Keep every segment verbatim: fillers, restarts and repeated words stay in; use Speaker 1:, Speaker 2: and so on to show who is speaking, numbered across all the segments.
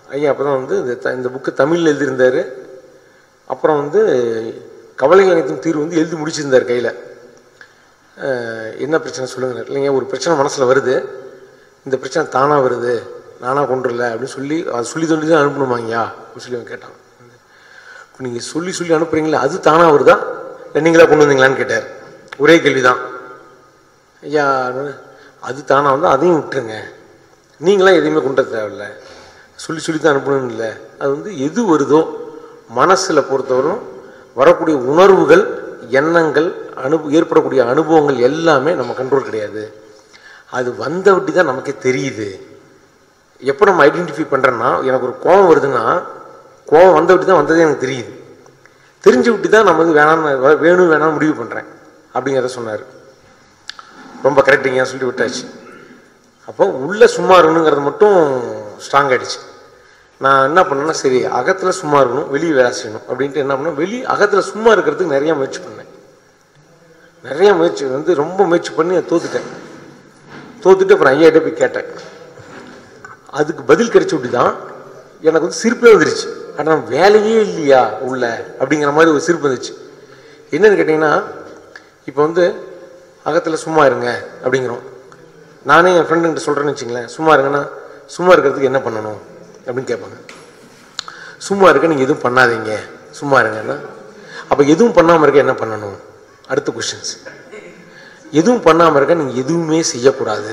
Speaker 1: ஐயா அப்போ தான் வந்து இந்த இந்த புக்கு தமிழில் எழுதியிருந்தார். அப்புறம் வந்து கவலைகள் அனைத்தும் தீர்வு வந்து எழுதி முடிச்சிருந்தார் கையில். என்ன பிரச்சனை சொல்லுங்க இல்லைங்க, ஒரு பிரச்சனை மனசில் வருது, இந்த பிரச்சனை தானாக வருது, நானாக கொண்டுடல அப்படின்னு சொல்லி அது சொல்லி சொல்லி தான் அனுப்பணுமாங்கய்யா அப்படின்னு சொல்லி அவன் கேட்டான். இப்போ நீங்கள் சொல்லி சொல்லி அனுப்புறீங்களா, அது தானாக வருதா இல்லை நீங்களா கொண்டு வந்தீங்களான்னு கேட்டார். ஒரே கேள்வி தான் ஐயா. அது தானாக வந்து அதையும் விட்டுருங்க, நீங்களாம் எதையுமே கொண்டு வர தேவையில்லை, சொல்லி சொல்லி தான் அனுப்பணும்னு இல்லை. அது வந்து எது வருதோ மனசில் பொறுத்தவரையும் வரக்கூடிய உணர்வுகள், எண்ணங்கள், அனுபவ ஏற்படக்கூடிய அனுபவங்கள் எல்லாமே நம்ம கண்ட்ரோல் கிடையாது. அது வந்த விட்டு தான் நமக்கே தெரியுது. எப்போ நம்ம ஐடென்டிஃபை பண்ணுறோன்னா, எனக்கு ஒரு கோபம் வருதுன்னா கோபம் வந்த விட்டு தான் வந்ததே எனக்கு தெரியுது. தெரிஞ்சு விட்டு தான் நம்ம வந்து வேணாம்னு வேணும் வேணாம்னு முடிவு பண்ணுறேன் அப்படிங்கிறத சொன்னார். ரொம்ப கரெக்டிங்க சொல்லிட்டு விட்டாச்சு. அப்போ உள்ளே சும்மா இருக்கணுங்கிறது மட்டும் ஸ்ட்ராங் ஆகிடுச்சு. நான் என்ன பண்ணேன்னா, சரி அகத்தில் சும்மா இருக்கணும், வெளியே வேலை செய்யணும் அப்படின்ட்டு என்ன பண்ணேன், வெளியே அகத்தில் சும்மா இருக்கிறதுக்கு நிறையா முயற்சி பண்ணேன். நிறையா முயற்சி வந்து ரொம்ப முயற்சி பண்ணி அதை தோத்துட்டேன். தோத்துட்டு அப்புறம் ஐயாட்ட போய் கேட்டேன். அதுக்கு பதில் கிடைச்சி விட்டு தான் எனக்கு வந்து சிரிப்பே வந்துருச்சு. ஆனால் வேலையே இல்லையா உள்ள அப்படிங்கிற மாதிரி ஒரு சிரிப்பு வந்துச்சு. என்னன்னு கேட்டிங்கன்னா, இப்போ வந்து அகத்தில் சும்மா இருங்க அப்படிங்கிறோம். நானே என் ஃப்ரெண்டுங்கிட்ட சொல்கிறேன்னு வச்சுங்களேன், சும்மா இருங்கன்னா சும்மா இருக்கிறதுக்கு என்ன பண்ணணும் அப்படின்னு கேட்பாங்க. சும்மா இருக்க நீங்கள் எதுவும் பண்ணாதீங்க, சும்மா இருங்கன்னா. அப்போ எதுவும் பண்ணாமல் இருக்க என்ன பண்ணணும்? அடுத்த கொஸ்டின்ஸ். எதுவும் பண்ணாமல் இருக்க நீங்கள் எதுவுமே செய்யக்கூடாது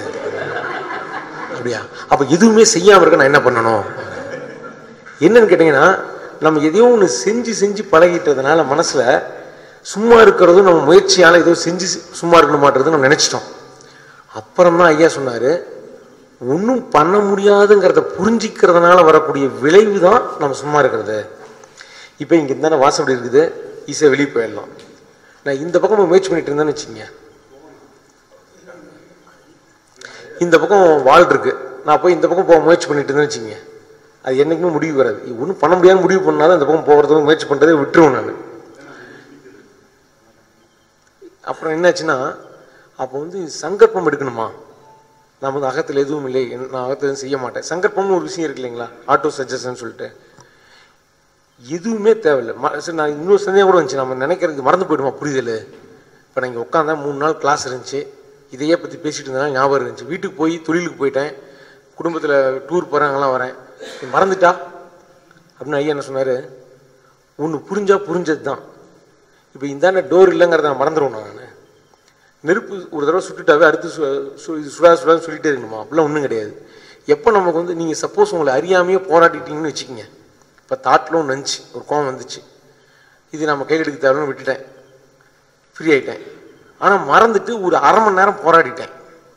Speaker 1: அப்படியா? அப்போ எதுவுமே செய்யாமல் இருக்க நான் என்ன பண்ணணும்? என்னன்னு கேட்டிங்கன்னா, நம்ம எதையோ ஒன்று செஞ்சு செஞ்சு பழகிட்டதுனால மனசில் சும்மா இருக்கிறதும் நம்ம முயற்சியால் ஏதோ செஞ்சு சும்மா இருக்கணுமான்றது நம்ம நினச்சிட்டோம். அப்புறம் தான் ஐயா சொன்னார், ஒன்றும் பண்ண முடியாதுங்கிறத புரிஞ்சிக்கிறதுனால வரக்கூடிய விளைவு தான் நம்ம சும்மா இருக்கிறது. இப்போ இங்கே இருந்தானே வாசப்படி இருக்குது, ஈஸியாக வெளியே போயிடலாம். நான் இந்த பக்கம் முயற்சி பண்ணிட்டு இருந்தேன்னு வச்சுக்கோங்க, இந்த பக்கம் வால் இருக்கு, நான் போய் இந்த பக்கம் போக முயற்சி பண்ணிட்டு இருந்தேன்னு வச்சுக்கோங்க, அது என்றைக்குமே முடிவு வராது. ஒன்றும் பண்ண முடியாதுன்னு முடிவு பண்ணாலும் அந்த பக்கம் போகிறதுக்கு முயற்சி பண்ணுறதை விட்டுருவேன் நான். அப்புறம் என்னாச்சுன்னா, அப்போ வந்து சங்கல்பம் எடுக்கணுமா, நான் வந்து அகத்தில் எதுவும் இல்லை, நான் அகத்தில் எதுவும் செய்ய மாட்டேன். சங்கல்பம்னு ஒரு விஷயம் இருக்கு இல்லைங்களா, ஆட்டோ சஜஷன் சொல்லிட்டு, எதுவுமே தேவையில்லை. சரி, நான் இன்னொரு சந்தேகம் கூட வந்துச்சு, நம்ம நினைக்கிறதுக்கு மறந்து போயிடுமா புரிதல். இப்போ நான் இங்கே உட்காந்தா மூணு நாள் கிளாஸ் இருந்துச்சு, இதையே பற்றி பேசிகிட்டு இருந்தேன்னா ஞாபகம் இருந்துச்சு. வீட்டுக்கு போய் தொழிலுக்கு போயிட்டேன், குடும்பத்தில் டூர் போகிறாங்கலாம் வரேன், மறந்துட்டா அப்படின்னு ஐயா என்ன சொன்னார், ஒன்று புரிஞ்சா புரிஞ்சது தான். இப்போ இந்தாண்ட டோர் இல்லைங்கிறத நான் மறந்துடுவேன். நான் நெருப்பு ஒரு தடவை சுட்டுட்டாவே அடுத்து இது சுடா சுடான்னு சொல்லிட்டே இருக்கணுமா? அப்படிலாம் ஒன்றும் கிடையாது. எப்போ நமக்கு வந்து நீங்கள் சப்போஸ் உங்களை அறியாமையே போராட்டிட்டீங்கன்னு வச்சுக்கிங்க, இப்போ தாட்டில் ஒன்று வந்துச்சு, ஒரு கோவம் வந்துச்சு, இது நம்ம கையில் எடுக்க தேவைன்னு விட்டுட்டேன், ஃப்ரீ ஆகிட்டேன். ஆனால் மறந்துட்டு ஒரு அரை மணி நேரம் போராடிட்டேன்.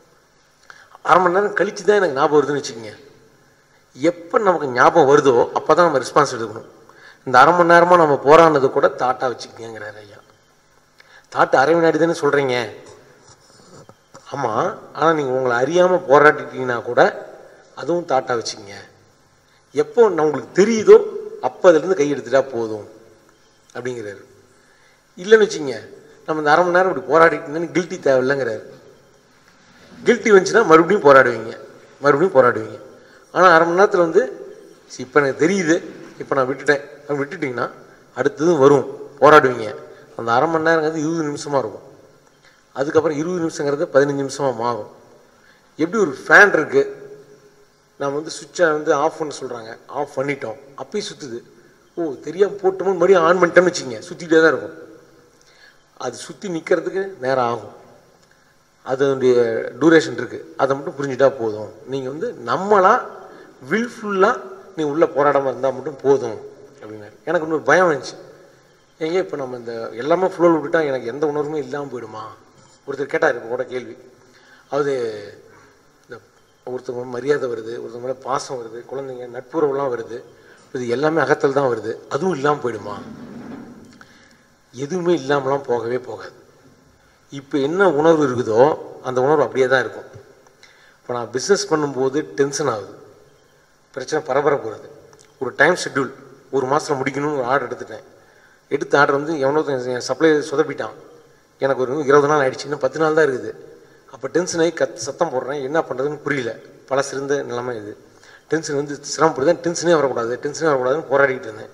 Speaker 1: அரை மணி நேரம் கழித்து தான் எனக்கு ஞாபகம் வருதுன்னு வச்சுக்கிங்க. எப்போ நமக்கு ஞாபகம் வருதோ அப்போ தான் நம்ம ரெஸ்பான்ஸ் எடுக்கணும். இந்த அரை மணி நேரமாக நம்ம போராடினது கூட தாட்டாக வச்சுக்கங்கிறார் ஐயா. தாட்டு அரை வினாடி தானே சொல்கிறீங்க, ஆமாம், ஆனால் நீங்கள் உங்களை அறியாமல் போராட்டிட்டீங்கன்னா கூட அதுவும் தாட்டாக வச்சுக்கங்க. எப்போ நான் உங்களுக்கு தெரியுதோ அப்போ அதுலேருந்து கை எடுத்துட்டா போதும் அப்படிங்கிறாரு. இல்லைன்னு வச்சுங்க, நம்ம இந்த அரை மணி நேரம் இப்படி போராடிட்டு கில்ட்டி தேவையில்லைங்கிறாரு. கில்ட்டி வந்துச்சுன்னா மறுபடியும் போராடுவீங்க, மறுபடியும் போராடுவீங்க. ஆனால் அரை மணி நேரத்தில் வந்து இப்போ எனக்கு தெரியுது, இப்போ நான் விட்டுட்டேன், விட்டுட்டிங்கன்னா அடுத்ததும் வரும், போராடுவீங்க. அந்த அரை மணி நேரங்கிறது இருபது நிமிஷமாக இருக்கும், அதுக்கப்புறம் இருபது நிமிஷங்கிறது பதினஞ்சு நிமிஷமாக மாறும். எப்படி ஒரு ஃபேன் இருக்குது, நம்ம வந்து சுவிட்சை வந்து ஆஃப் பண்ண சொல்கிறாங்க, ஆஃப் பண்ணிட்டோம், அப்பயும் சுற்றுது, ஓ தெரியாமல் போட்டோமோ மறுபடியும் ஆன் பண்ணிட்டோம்னு வச்சுங்க, சுற்றிக்கிட்டே தான் இருக்கும். அது சுற்றி நிற்கிறதுக்கு நேரம் ஆகும், அதனுடைய டூரேஷன் இருக்குது, அதை மட்டும் புரிஞ்சுட்டா போதும். நீங்கள் வந்து நம்மளாக வில்ஃபுல்லாக நீ உள்ளே போராடாமல் இருந்தால் மட்டும் போதும் அப்படின்னாரு. எனக்கு இன்னொரு பயம் வந்துச்சு, எங்கே இப்போ நம்ம இந்த எல்லாமே ஃப்ளோவில் விட்டுட்டா எனக்கு எந்த உணர்வுமே இல்லாமல் போயிடுமா? ஒருத்தர் கேட்டார் இப்போ கூட கேள்வி, அது இந்த ஒருத்தவங்க மரியாதை வருது, ஒருத்தவங்க மேலே பாசம் வருது, குழந்தைங்க நட்புறவுலாம் வருது, இது எல்லாமே அகத்தில் தான் வருது, அதுவும் இல்லாமல் போயிடுமா? எதுவுமே இல்லாமலாம் போகவே போகாது. இப்போ என்ன உணர்வு இருக்குதோ அந்த உணர்வு அப்படியே தான் இருக்கும். இப்போ நான் பிஸ்னஸ் பண்ணும்போது டென்ஷன் ஆகுது, பிரச்சனை பரபரப்பு வருது, ஒரு டைம் ஷெட்யூல் ஒரு மாதத்தில் முடிக்கணும்னு ஒரு ஆர்டர் எடுத்துட்டேன். எடுத்த ஆர்டர் வந்து எவனோ என் சப்ளை சொதப்பிட்டான், எனக்கு ஒரு இருபது நாள் ஆகிடுச்சு, இன்னும் பத்து நாள் தான் இருக்குது. அப்போ டென்ஷன் ஆகி கத் சத்தம் போடுறேன், என்ன பண்ணுறதுன்னு புரியல, பல சிறந்த நிலைமை இது. டென்ஷன் வந்து சிரமப்படுதேன், டென்ஷனே வரக்கூடாது டென்ஷனே வரக்கூடாதுன்னு போராடிக்கிட்டு இருந்தேன்.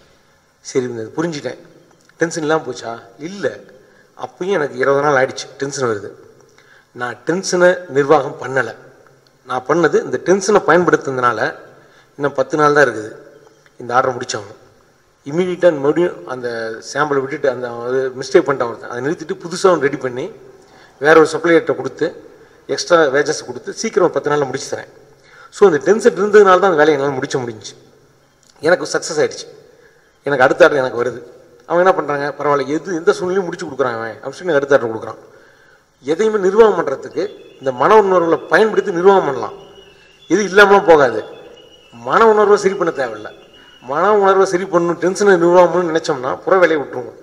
Speaker 1: சரி இருந்தது, புரிஞ்சுட்டேன். டென்ஷன் இல்லாமல் போச்சா? இல்லை. அப்பயும் எனக்கு இருபது நாள் ஆயிடுச்சு டென்ஷன் வருது. நான் டென்ஷனை நிர்வாகம் பண்ணலை. நான் பண்ணது இந்த டென்ஷனை பயன்படுத்துனதுனால இன்னும் பத்து நாள் தான் இருக்குது இந்த ஆர்டரை முடித்தவங்க. இமீடியட்டாக மறுபடியும் அந்த சாம்பிளை விட்டுட்டு அந்த மிஸ்டேக் பண்ணிட்டு ஒருத்தன் அதை நிறுத்திட்டு புதுசாக ஒன்று ரெடி பண்ணி வேற ஒரு சப்ளையர்கிட்ட கொடுத்து எக்ஸ்ட்ரா வேஜஸ் கொடுத்து சீக்கிரம் பத்து நாளில் முடிச்சு தரேன். ஸோ அந்த டென்ஷன் இருந்ததுனால தான் அந்த வேலையை என்னால் முடிச்ச முடிஞ்சிச்சு. எனக்கு சக்ஸஸ் ஆகிடுச்சு. எனக்கு அடுத்த ஆர்டர் எனக்கு வருது. அவங்க என்ன பண்ணுறாங்க, பரவாயில்ல எது எந்த சூழ்நிலையும் முடிச்சு கொடுக்குறாங்க அவன் அப்படின்னு சொல்லி அடுத்த ஆர்டர் கொடுக்குறான். எதையுமே நிர்வாகம் பண்ணுறதுக்கு இந்த மன உணர்வுகளை பயன்படுத்தி நிர்வாகம் பண்ணலாம். இது இல்லாமலாம் போகாது. மன உணர்வை சரி பண்ண தேவையில்லை. மன உணர்வை சரி பண்ணணும், டென்ஷனை நிர்வாகம் பண்ணணும்னு நினச்சோம்னா புற வேலையை விட்டுருவோம்.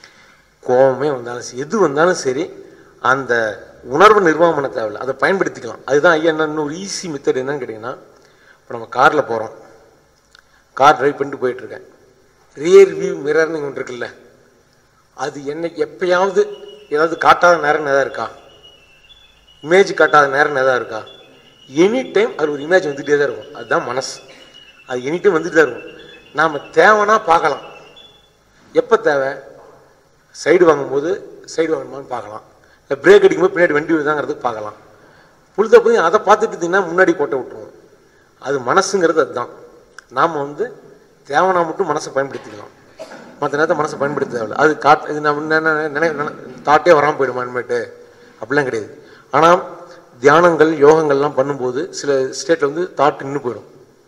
Speaker 1: கோபமே வந்தாலும் சரி, எது வந்தாலும் சரி, அந்த உணர்வை நிர்வாகம் பண்ண தேவையில்லை, அதை பயன்படுத்திக்கலாம். அதுதான் ஐயா என்ன ஒரு ஈஸி மெத்தட் என்னன்னு கேட்டிங்கன்னா, இப்போ நம்ம காரில் போகிறோம், கார் ட்ரைவ் பண்ணிட்டு போயிட்டுருக்கேன். ரியர் வியூ மிரர்னு ஒன்று இருக்குல்ல, அது என்ன எப்பயாவது ஏதாவது காட்டாத நேரம் எதாவது இருக்கா, இமேஜ் காட்டாத நேரம் எதாவது இருக்கா? எனி டைம் அது ஒரு இமேஜ் வந்துகிட்டே தான் இருக்கும். அதுதான் மனசு. அது எனி டைம் வந்துட்டு தான் இருக்கும். நாம் தேவைன்னா பார்க்கலாம். எப்போ தேவை? சைடு வாங்கும்போது சைடு வாங்கணுமான்னு பார்க்கலாம், இல்லை பிரேக் அடிக்கும்போது பின்னாடி வண்டி விழுதாங்கிறதுக்கு பார்க்கலாம். புழுத போய் அதை பார்த்துட்டு இருந்தீங்கன்னா முன்னாடி கோட்டை விட்டுருவோம். அது மனசுங்கிறது அதுதான். நாம் வந்து தேவைனா மட்டும் மனசை பயன்படுத்திக்கலாம், மற்ற நேரத்தை மனசை பயன்படுத்த தேவையில்லை. அது காட் இது நம்ம நினை தாட்டே வராமல் போயிடுமா இனிமேட்டு அப்படிலாம் கிடையாது. ஆனால் தியானங்கள் யோகங்கள்லாம் பண்ணும்போது சில ஸ்டேட்டில் வந்து தாட்டு நின்று போயிடும்.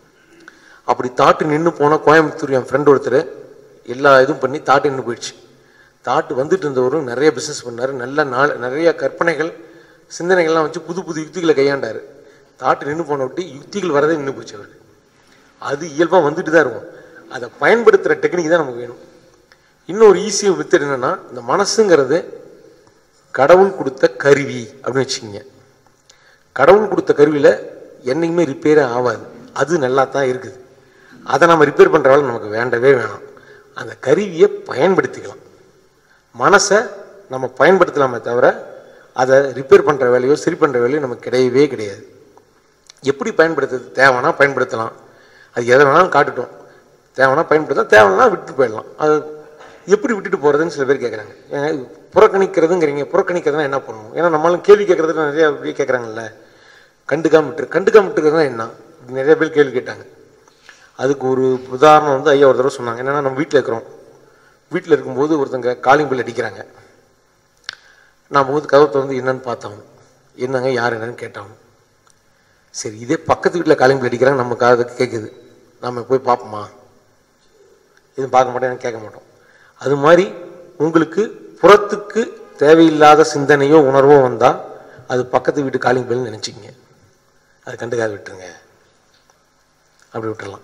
Speaker 1: அப்படி தாட்டு நின்று போனால், கோயம்புத்தூர் என் ஃப்ரெண்ட் ஒருத்தர் எல்லா இதுவும் பண்ணி தாட்டு நின்று போயிடுச்சு. தாட்டு வந்துட்டு இருந்தவரும் நிறைய பிஸ்னஸ் பண்ணார். நல்ல நாள் நிறைய கற்பனைகள் சிந்தனைகள்லாம் வச்சு புது புது யுக்திகளை கையாண்டார். தாட்டு நின்று போன விட்டு யுக்திகள் வரதே நின்று போச்சு அவருக்கு. அது இயல்பாக வந்துட்டு தான் இருக்கும். அதை பயன்படுத்துகிற டெக்னிக் தான் நமக்கு வேணும். இன்னொரு ஈஸியாக வித்து என்னன்னா, இந்த மனசுங்கிறது கடவுள் கொடுத்த கருவி அப்படின்னு வச்சுக்கிங்க. கடவுள் கொடுத்த கருவியில் என்னைக்குமே ரிப்பேரே ஆகாது. அது நல்லா தான் இருக்குது. அதை நம்ம ரிப்பேர் பண்ணுற வேலை நமக்கு வேண்டவே வேணாம். அந்த கருவியை பயன்படுத்திக்கலாம். மனசை நம்ம பயன்படுத்தலாமே தவிர அதை ரிப்பேர் பண்ணுற வேலையோ சரி பண்ணுற வேலையோ நமக்கு கிடையவே கிடையாது. எப்படி பயன்படுத்துறது? தேவைன்னா பயன்படுத்தலாம், அது எதை வேணாலும் காட்டுட்டோம். தேவைன்னா பயன்படுத்தலாம், தேவைன்னா விட்டுட்டு போயிடலாம். அது எப்படி விட்டுட்டு போகிறதுன்னு சில பேர் கேட்குறாங்க. புறக்கணிக்கிறதுங்கிறீங்க, புறக்கணிக்கிறதுனா என்ன பண்ணணும்? ஏன்னா நம்மளும் கேள்வி கேட்குறதுல நிறையா அப்படியே கேட்குறாங்கல்ல. கண்டுக்காம விட்டுரு கண்டுக்காம விட்டுருக்கிறதுனா என்ன நிறைய பேர் கேள்வி கேட்டாங்க. அதுக்கு ஒரு உதாரணம் வந்து ஐயா ஒரு தடவை சொன்னாங்க. என்னென்னா, நம்ம வீட்டில் இருக்கிறோம், வீட்டில் இருக்கும்போது ஒருத்தங்க காலிங் பில் அடிக்கிறாங்க. நாம் வந்து கதவை வந்து என்னன்னு பார்த்தோம், என்னங்க யார் என்னன்னு கேட்டாங்க. சரி, இதே பக்கத்து வீட்டில் காலிங் பில் அடிக்கிறாங்க, நம்ம காதுக்கு கேட்குது, நம்ம போய் பார்ப்போமா? எதுவும் பார்க்க மாட்டோம், கேட்க மாட்டோம். அது மாதிரி உங்களுக்கு புறத்துக்கு தேவையில்லாத சிந்தனையோ உணர்வோ வந்தால் அது பக்கத்து வீட்டு காலிங் பில்னு நினச்சிக்கிங்க, அது கண்டுக்காது விட்டுருங்க, அப்படி விட்டுடலாம்.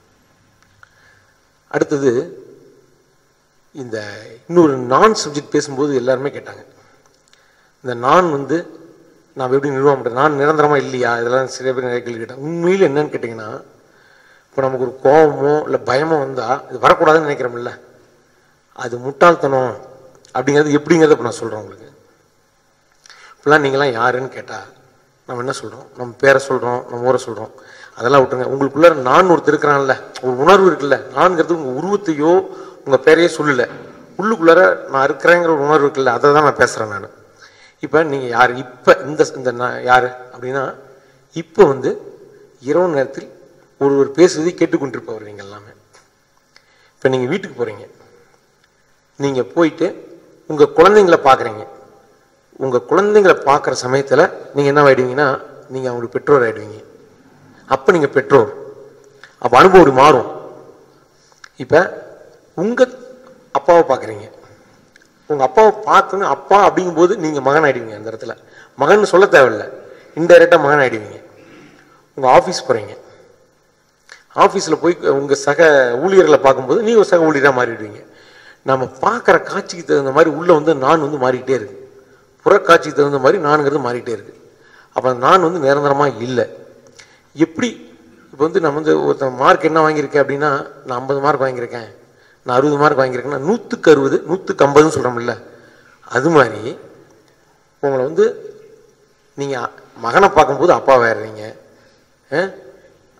Speaker 1: அடுத்தது இந்த இன்னொரு நான் சப்ஜெக்ட் பேசும்போது எல்லாருமே கேட்டாங்க, இந்த நான் வந்து நான் எப்படி நிர்வாகம் பண்ணுறேன், நான் நிரந்தரமாக இல்லையா, இதெல்லாம் சில பேர் நிறைய கேள்வி கேட்டாங்க. உண்மையில் என்னன்னு கேட்டிங்கன்னா, இப்போ நமக்கு ஒரு கோபமோ இல்லை பயமோ வந்தால் இது வரக்கூடாதுன்னு நினைக்கிறோம்ல, அது முட்டாள்தனம். அப்படிங்கிறது எப்படிங்கிறத இப்போ நான் சொல்கிறேன் உங்களுக்கு. இப்போலாம் நீங்களாம் யாருன்னு கேட்டால் நம்ம என்ன சொல்கிறோம்? நம்ம பேரை சொல்கிறோம், நம்ம ஊரை சொல்கிறோம். அதெல்லாம் விட்டுருங்க. உங்களுக்குள்ள நான் ஒருத்தர் இருக்கிறான்ல, ஒரு உணர்வு இருக்குல்ல, நான்கிறது உங்கள் உருவத்தையோ உங்கள் பேரையோ சொல்லலை, உள்ளுக்குள்ளார நான் இருக்கிறேங்கிற ஒரு உணர்வு இருக்குல்ல, அதை தான் நான் பேசுகிறேன் நான். இப்போ நீங்கள் யார்? இப்போ இந்த இந்த நான் யார் அப்படின்னா, இப்போ வந்து இரவு நேரத்தில் ஒருவர் பேசுவதை கேட்டுக்கொண்டிருப்பவர் நீங்கள் எல்லாமே. இப்போ நீங்கள் வீட்டுக்கு போகிறீங்க, நீங்கள் போயிட்டு உங்கள் குழந்தைங்கள பார்க்குறீங்க. உங்கள் குழந்தைங்களை பார்க்குற சமயத்தில் நீங்கள் என்ன ஆகிடுவீங்கன்னா, நீங்கள் அவங்களுக்கு பெற்றோர் ஆகிடுவீங்க. அப்போ நீங்கள் பெற்றோர், அப்போ அனுபவம் மாறும். இப்போ உங்கள் அப்பாவை பார்க்குறீங்க, உங்கள் அப்பாவை பார்த்தோன்னு அப்பா அப்படிங்கும்போது நீங்கள் மகன் ஆகிடுவீங்க. அந்த இடத்துல மகன் சொல்ல தேவையில்லை, இன்டைரக்டாக மகன் ஆகிடுவீங்க. உங்கள் ஆஃபீஸ் போகிறீங்க, ஆஃபீஸில் போய் உங்கள் சக ஊழியர்களை பார்க்கும்போது நீங்கள் சக ஊழியராக மாறிடுவீங்க. நம்ம பார்க்குற காட்சிக்கு தகுந்த மாதிரி உள்ளே வந்து நான் வந்து மாறிக்கிட்டே இருக்கு, புறக்காட்சிக்கு தகுந்த மாதிரி நானுங்கிறது மாறிக்கிட்டே இருக்கு. அப்போ நான் வந்து நிரந்தரமாக இல்லை. எப்படி இப்போ வந்து நம்ம வந்து ஒருத்தன் மார்க் என்ன வாங்கியிருக்கேன் அப்படின்னா, நான் ஐம்பது மார்க் வாங்கியிருக்கேன், நான் அறுபது மார்க் வாங்கியிருக்கேன்னா நூற்றுக்கு அறுபது நூற்றுக்கு ஐம்பதுன்னு சொல்கிறோம்ல, அது மாதிரி உங்களை வந்து நீங்கள் மகனை பார்க்கும்போது அப்பா வேறுறீங்க,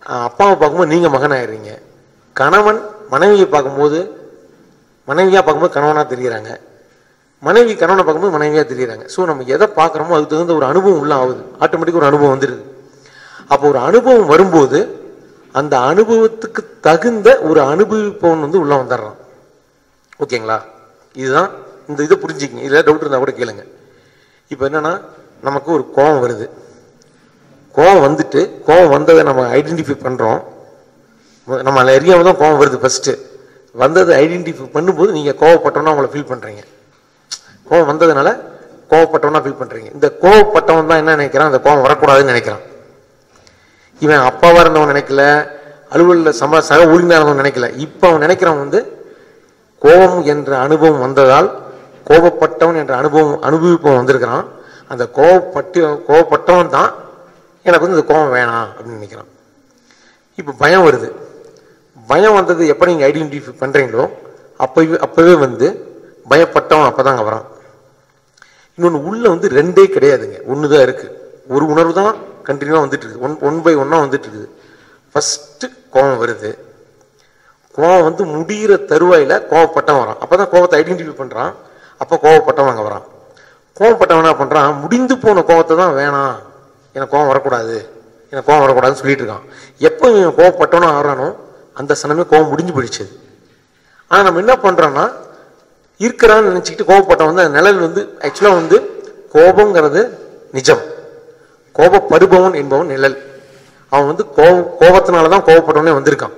Speaker 1: அப்பாவை பார்க்கும்போது நீங்கள் மகன் ஆயிடுறீங்க. கணவன் மனைவியை பார்க்கும்போது மனைவியாக பார்க்கும்போது கணவனாக தெரிகிறாங்க, மனைவி கணவனை பார்க்கும்போது மனைவியாக தெரிகிறாங்க. ஸோ நம்ம எதை பார்க்குறோமோ அதுக்கு தகுந்த ஒரு அனுபவம் உள்ள ஆகுது, ஆட்டோமேட்டிக்காக ஒரு அனுபவம் வந்துடுது. அப்போ ஒரு அனுபவம் வரும்போது அந்த அனுபவத்துக்கு தகுந்த ஒரு அனுபவிப்பவன் வந்து உள்ளே வந்துடுறான். ஓகேங்களா? இதுதான் இந்த இதை புரிஞ்சுக்கிங்க. இதில் டவுட் இருந்தால் கூட கேளுங்க. இப்போ என்னென்னா, நமக்கு ஒரு கோபம் வருது, கோபம் வந்துட்டு கோபம் வந்ததை நம்ம ஐடென்டிஃபை பண்ணுறோம். நம்ம அதில் அறியாமல் தான் கோபம் வருது. ஃபஸ்ட்டு வந்ததை ஐடென்டிஃபை பண்ணும்போது நீங்கள் கோவப்பட்டவனா அவங்கள ஃபீல் பண்ணுறீங்க. கோபம் வந்ததுனால கோவப்பட்டவனா ஃபீல் பண்ணுறீங்க. இந்த கோவப்பட்டவன் தான் என்ன நினைக்கிறான், அந்த கோபம் வரக்கூடாதுன்னு நினைக்கிறான். இவன் அப்பாவாக இருந்தவன் நினைக்கல, அலுவலில் சம சக ஊழியனாக இருந்தவன் நினைக்கல. இப்போ அவன் நினைக்கிறான் வந்து கோபம் என்ற அனுபவம் வந்ததால் கோபப்பட்டவன் என்ற அனுபவம் அனுபவிப்பவன் வந்திருக்கிறான். அந்த கோபப்பட்டு கோபப்பட்டவன் தான் எனக்கு வந்து இந்த கோபம் வேணாம் அப்படின்னு நினைக்கிறான். இப்போ பயம் வருது. பயம் வந்தது எப்போ நீங்கள் ஐடென்டிஃபை பண்ணுறீங்களோ அப்போவே அப்போவே வந்து பயப்பட்டவன் அப்போ தாங்க வரான். இன்னொன்று உள்ள வந்து ரெண்டே கிடையாதுங்க, ஒன்று தான் இருக்குது. ஒரு உணர்வு தான் கண்டினியூவாக வந்துட்டு இருக்குது, ஒன் ஒன் பை ஒன்னாக வந்துட்டு இருக்குது. ஃபஸ்ட்டு கோபம் வருது, கோபம் வந்து முடிகிற தருவாயில் கோவப்பட்டவன் வரான். அப்போ தான் கோபத்தை ஐடென்டிஃபை பண்ணுறான். அப்போ கோவப்பட்டவன் அங்கே வரான். கோவப்பட்டவன் என்ன பண்ணுறான், முடிந்து போன கோபத்தை தான் வேணாம், எனக்கு கோபம் வரக்கூடாது, எனக்கு கோபம் வரக்கூடாதுன்னு சொல்லிட்டு இருக்கான். எப்போ இவன் கோவப்பட்டவனோ ஆறானோ அந்த சனமே கோபம் முடிஞ்சு போயிடுச்சு. ஆனால் நம்ம என்ன பண்ணுறோன்னா, இருக்கிறான்னு நினச்சிக்கிட்டு கோபப்பட்டவன் வந்து அந்த நிழல் வந்து ஆக்சுவலாக வந்து கோபங்கிறது நிஜம், கோபப்படுபவன் என்பவன் நிழல். அவன் வந்து கோப கோபத்தினால தான் கோபப்பட்டவனே வந்திருக்கான்,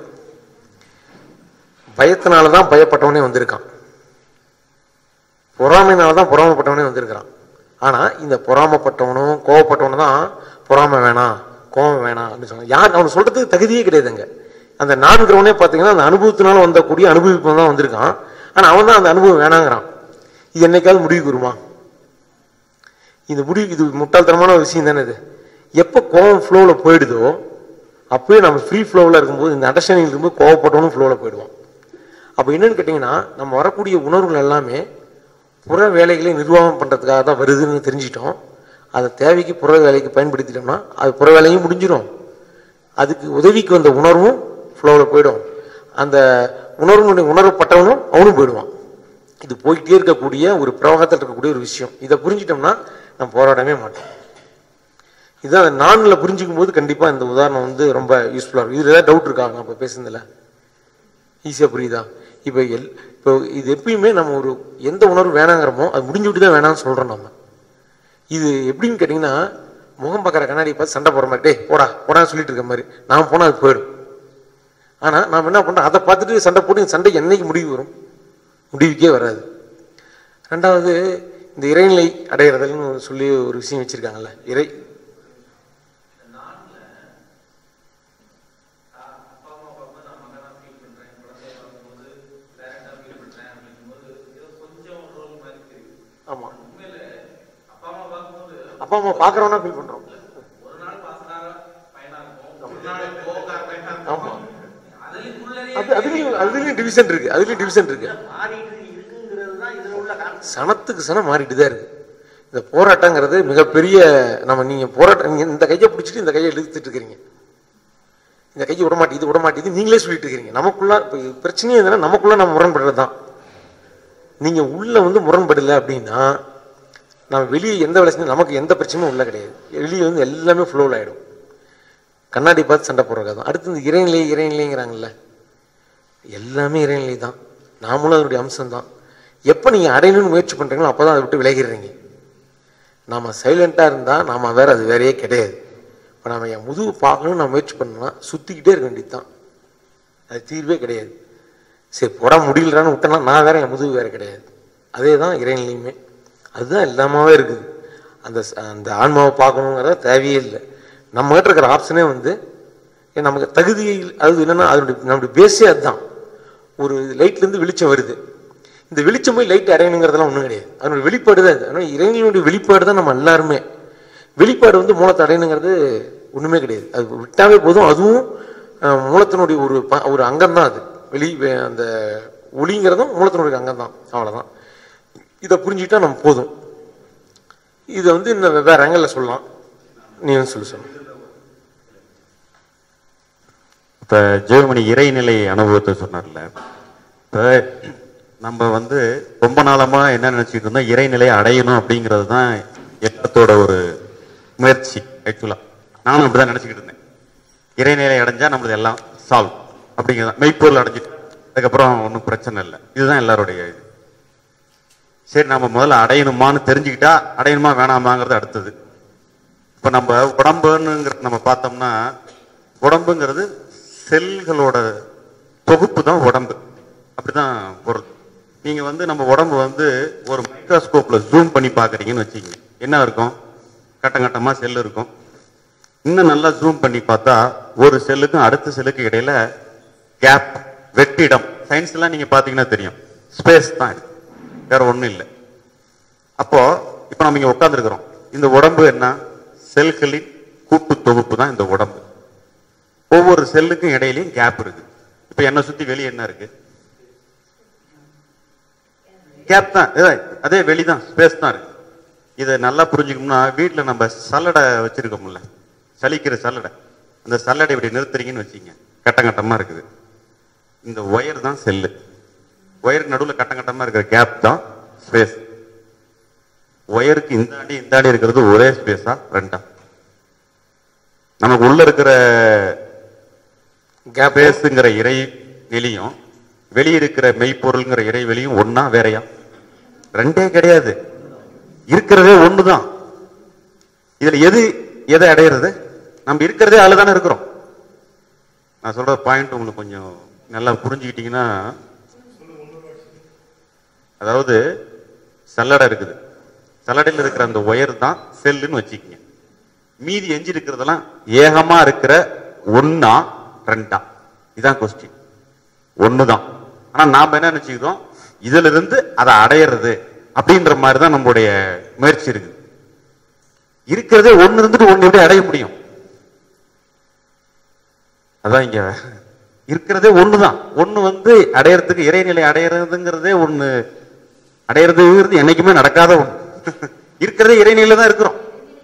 Speaker 1: பயத்தினால தான் பயப்பட்டவனே வந்திருக்கான், பொறாமைனால தான் பொறாமப்பட்டவனே வந்திருக்கிறான். ஆனால் இந்த பொறாமப்பட்டவனும் கோபப்பட்டவனும் தான் பொறாமை வேணாம், கோபம் வேணாம் அப்படின்னு சொன்னான். யார் அவன் சொல்றதுக்கு தகுதியே கிடையாதுங்க. அந்த நான்கிறவனே பார்த்தீங்கன்னா அந்த அனுபவத்தினால வந்தக்கூடிய அனுபவிப்பவன் தான் வந்திருக்கான். ஆனால் அவன் தான் அந்த அனுபவம் வேணாங்கிறான். இது என்னைக்காவது முடிவுக்கு வருமா? இந்த முடிவு இது முட்டாள்தனமான விஷயம் தானே. இது எப்போ கோபம் ஃப்ளோவில் போயிடுதோ அப்போயே நம்ம ஃப்ரீ ஃப்ளோவில் இருக்கும்போது, இந்த அண்டர்ஸ்டாண்டிங் இருக்கும்போது கோவப்பட்டவனும் ஃப்ளோவில் போயிடுவோம். அப்போ என்னன்னு கேட்டிங்கன்னா, நம்ம வரக்கூடிய உணர்வுகள் எல்லாமே புற வேலைகளை நிர்வாகம் பண்ணுறதுக்காக தான் வருதுன்னு தெரிஞ்சிட்டோம். அதை தேவைக்கு புற வேலைக்கு பயன்படுத்திட்டோம்னா அது புற வேலையும் முடிஞ்சிடும், அதுக்கு உதவிக்கு வந்த உணர்வும் ஃப்ளோவில் போயிடும், அந்த உணர்வுடைய உணர்வுப்பட்டவனும் அவனும் போயிடுவான். இது போய்கிட்டே இருக்கக்கூடிய ஒரு பிரவாகத்தில் இருக்கக்கூடிய ஒரு விஷயம். இதை புரிஞ்சிட்டோம்னா நம்ம போராடவே மாட்டோம். இதுதான் நானில் புரிஞ்சிக்கும் போது கண்டிப்பாக இந்த உதாரணம் வந்து ரொம்ப யூஸ்ஃபுல்லாக இருக்கும். இதில் ஏதாவது டவுட் இருக்காங்க இப்போ பேசுனதில்? ஈஸியாக புரியுதா? இப்போ எல் இப்போ இது எப்பயுமே நம்ம ஒரு எந்த உணர்வு வேணாங்கிறோமோ அது முடிஞ்சு விட்டு தான் வேணாம்னு சொல்கிறோம். நம்ம இது எப்படின்னு கேட்டிங்கன்னா, முகம் பார்க்குற கண்ணாடியை பார்த்து சண்டை போடுற மாதிரி, டே போடா போடான்னு சொல்லிட்டு இருக்க மாதிரி நான் போனால் அது போயிடும். ஆனால் நாம் என்ன பண்ணுறோம், அதை பார்த்துட்டு சண்டை போட்டு சண்டை என்னைக்கு முடிவு வரும்? முடிவுக்கே வராது. ரெண்டாவது, இந்த இறைநிலை அடையிறதுன்னு சொல்லி ஒரு விஷயம் வச்சுருக்காங்கல்ல, இறை ஆமாம் அப்பா அம்மா பார்க்குறோன்னா ஃபீல் பண்ணுறோம். ஆமாம், அது அதுலேயும் அதுலேயும் டிவிஷன் இருக்குது, அதுலேயும் டிவிஷன் இருக்குது. சனத்துக்கு சனம் மாறிட்டு தான் இருக்குது. இந்த போராட்டங்கிறது மிகப்பெரிய, நம்ம நீங்கள் போராட்டம் நீங்கள் இந்த கையை பிடிச்சிட்டு இந்த கையை இழுத்துட்டு இருக்கிறீங்க, இந்த கையை விடமாட்டேது விடமாட்டேது நீங்களே சொல்லிட்டு இருக்கிறீங்க. நமக்குள்ள இப்போ பிரச்சனையே எதுனா நமக்குள்ள நம்ம முரண்படுறது தான். நீங்கள் உள்ளே வந்து முரண்படலை அப்படின்னா நம்ம வெளியே எந்த வேலை செஞ்சு நமக்கு எந்த பிரச்சனையும் உள்ள கிடையாது. வெளியே வந்து எல்லாமே ஃப்ளோவில் ஆகிடும். கண்ணாடி பார்த்து சண்டை போடுறது தான். அடுத்து இந்த இறைநிலை இறைநிலைங்கிறாங்கல்ல, எல்லாமே இறைநிலை தான், நாமளும் அதனுடைய அம்சம்தான். எப்போ நீங்கள் அடையணும்னு முயற்சி பண்ணுறீங்களோ அப்போ தான் அதை விட்டு விலகிடுறீங்க. நாம் சைலண்ட்டாக இருந்தால் நாம் வேறு, அது வேறையே கிடையாது. இப்போ நம்ம என் முதுகு பார்க்கணும்னு நான் முயற்சி பண்ணோம்னா சுற்றிக்கிட்டே இருக்க வேண்டியது தான், அது தீர்வே கிடையாது. சரி போட முடியலறான்னு விட்டனா நான் வேற, என் முதுகு வேறு கிடையாது. அதே தான் இறைநிலையுமே, அதுதான் எல்லாமாவே இருக்குது. அந்த அந்த ஆன்மாவை பார்க்கணுங்கிறத தேவையே இல்லை. நம்மகிட்ட இருக்கிற ஆப்ஷனே வந்து நமக்கு தகுதி, அது என்னென்னா அதனுடைய நம்முடைய பேஸே அதுதான். ஒரு லைட்லேருந்து வெளிச்சம் வருது, இந்த வெளிச்சம் போய் லைட் அடையணுங்கிறதெல்லாம் ஒன்றும் கிடையாது, அதனுடைய வெளிப்பாடு தான் இது. ஆனால் இறைவனுடைய வெளிப்பாடு தான் நம்ம எல்லாருமே. வெளிப்பாடு வந்து மூலத்தை அடையணுங்கிறது ஒன்றுமே கிடையாது, அது விட்டாவே போதும். அதுவும் மூலத்தினுடைய ஒரு ப ஒரு அங்கம் தான் அது. வெளி அந்த ஒளிங்கிறதும் மூலத்தினுடைய அங்கம் தான், அவ்வளோதான். இதை புரிஞ்சுக்கிட்டா நம்ம போதும். இதை வந்து இன்னும் வேற ஆங்கிளில் சொல்லலாம். நீ வந்து சொல்லு சொல்லு
Speaker 2: இப்போ ஜெயமணி இறைநிலை அனுபவத்தை சொன்னார்ல, இப்போ நம்ம வந்து ரொம்ப நாளமாக என்ன நினச்சிட்டு இருந்தோம், இறைநிலையை அடையணும் அப்படிங்கிறது தான் எல்லாத்தோட ஒரு முயற்சி. ஆக்சுவலாக நானும் அப்படி தான் நினச்சிக்கிட்டு இருந்தேன். இறைநிலை அடைஞ்சால் நம்மளது எல்லாம் சால்வ் அப்படிங்கிறதான், மெய்ப்பொருள் அடைஞ்சிட்டு அதுக்கப்புறம் ஒன்றும் பிரச்சனை இல்லை, இதுதான் எல்லாருடைய இது. சரி, நம்ம முதல்ல அடையணுமான்னு தெரிஞ்சுக்கிட்டா அடையணுமா வேணாமாங்கிறது அடுத்தது. இப்போ நம்ம உடம்புங்கிறது நம்ம பார்த்தோம்னா, உடம்புங்கிறது செல்களோட தொகுப்பு தான் உடம்பு, அப்படிதான் பொருள். நீங்க வந்து நம்ம உடம்பு வந்து ஒரு மைக்ரோஸ்கோப்ல ஜூம் பண்ணி பாக்குறீங்கன்னு வச்சுக்கோங்க, என்ன இருக்கும், கட்டம் கட்டமா செல் இருக்கும். இன்னும் நல்லா ஜூம் பண்ணி பார்த்தா ஒரு செல்லுக்கும் அடுத்த செல்லுக்கு இடையில கேப், வெற்றிடம். சயின்ஸ் எல்லாம் நீங்க பாத்தீங்கன்னா தெரியும், ஸ்பேஸ் தான், வேற ஒண்ணும் இல்லை. அப்போ இப்ப நம்ம இங்க உட்கார்ந்து இருக்கிறோம், இந்த உடம்பு என்ன, செல்களின் கூட்டு தொகுப்பு தான் இந்த உடம்பு. ஒவ்வொரு செல்லுக்கும் இடையிலையும் கேப் இருக்கு. இப்ப என்ன சுத்தி வெளியே என்ன இருக்கு, கேப் தான், அதே வெளிதான், ஸ்பேஸ் தான் இருக்கு. இதை நல்லா புரிஞ்சுக்கணும்னா, வீட்டுல நம்ம சல்லடை வச்சிருக்கோம்ல, சலிக்கிற சல்லடை, அந்த சல்லடை இப்படி நிறுத்துறீங்கன்னு வச்சுங்க, கட்டம் கட்டமா இருக்குது. இந்த ஒயர் தான் செல்லு, ஒயருக்கு நடுவில் கட்டம் கட்டமா இருக்கிற கேப் தான் ஸ்பேஸ். ஒயருக்கு இந்த அடி இந்த அடி இருக்கிறது ஒரே ஸ்பேஸா ரெண்டா? நமக்கு உள்ள இருக்கிற கேபேஸ்ங்கிற இறை வெளியும் வெளியிருக்கிற மெய்ப்பொருள்ங்கிற இறைவெளியும் ஒன்னா வேறையா? ரெண்டே கிடையாது, இருக்கிறதே ஒண்ணுதான். இதுல எது எதை அடையிறது? நம்ம இருக்கிறதே அதுலதானே இருக்கிறோம். நான் சொல்ற பாயிண்ட் உங்களுக்கு கொஞ்சம் நல்லா புரிஞ்சுக்கிட்டீங்கன்னா, அதாவது சல்லடை இருக்குது, சல்லடையில் இருக்கிற அந்த ஒயர் தான் செல்லுன்னு வச்சுக்கோங்க. மீதி எஞ்சி இருக்கிறதெல்லாம் ஏகமா இருக்கிற ஒன்னா ரெண்டா? இதான் கொஸ்டின். ஒண்ணுதான். ஆனா நாம என்ன நினைச்சுக்கிறோம், இதுல இருந்து அதை அடையிறது அப்படின்ற மாதிரிதான் நம்மளுடைய முயற்சி இருக்கு. இருக்கிறதே ஒண்ணு இருந்துட்டு ஒண்ணு எப்படி அடைய முடியும்? அதான் இங்க இருக்கிறதே ஒண்ணுதான். ஒண்ணு வந்து அடையறதுக்கு, இறைநிலை அடையறதுங்கிறதே ஒண்ணு, அடையறதுங்கிறது என்னைக்குமே நடக்காத ஒண்ணு. இருக்கிறதே இறைநிலையில தான் இருக்கிறோம்,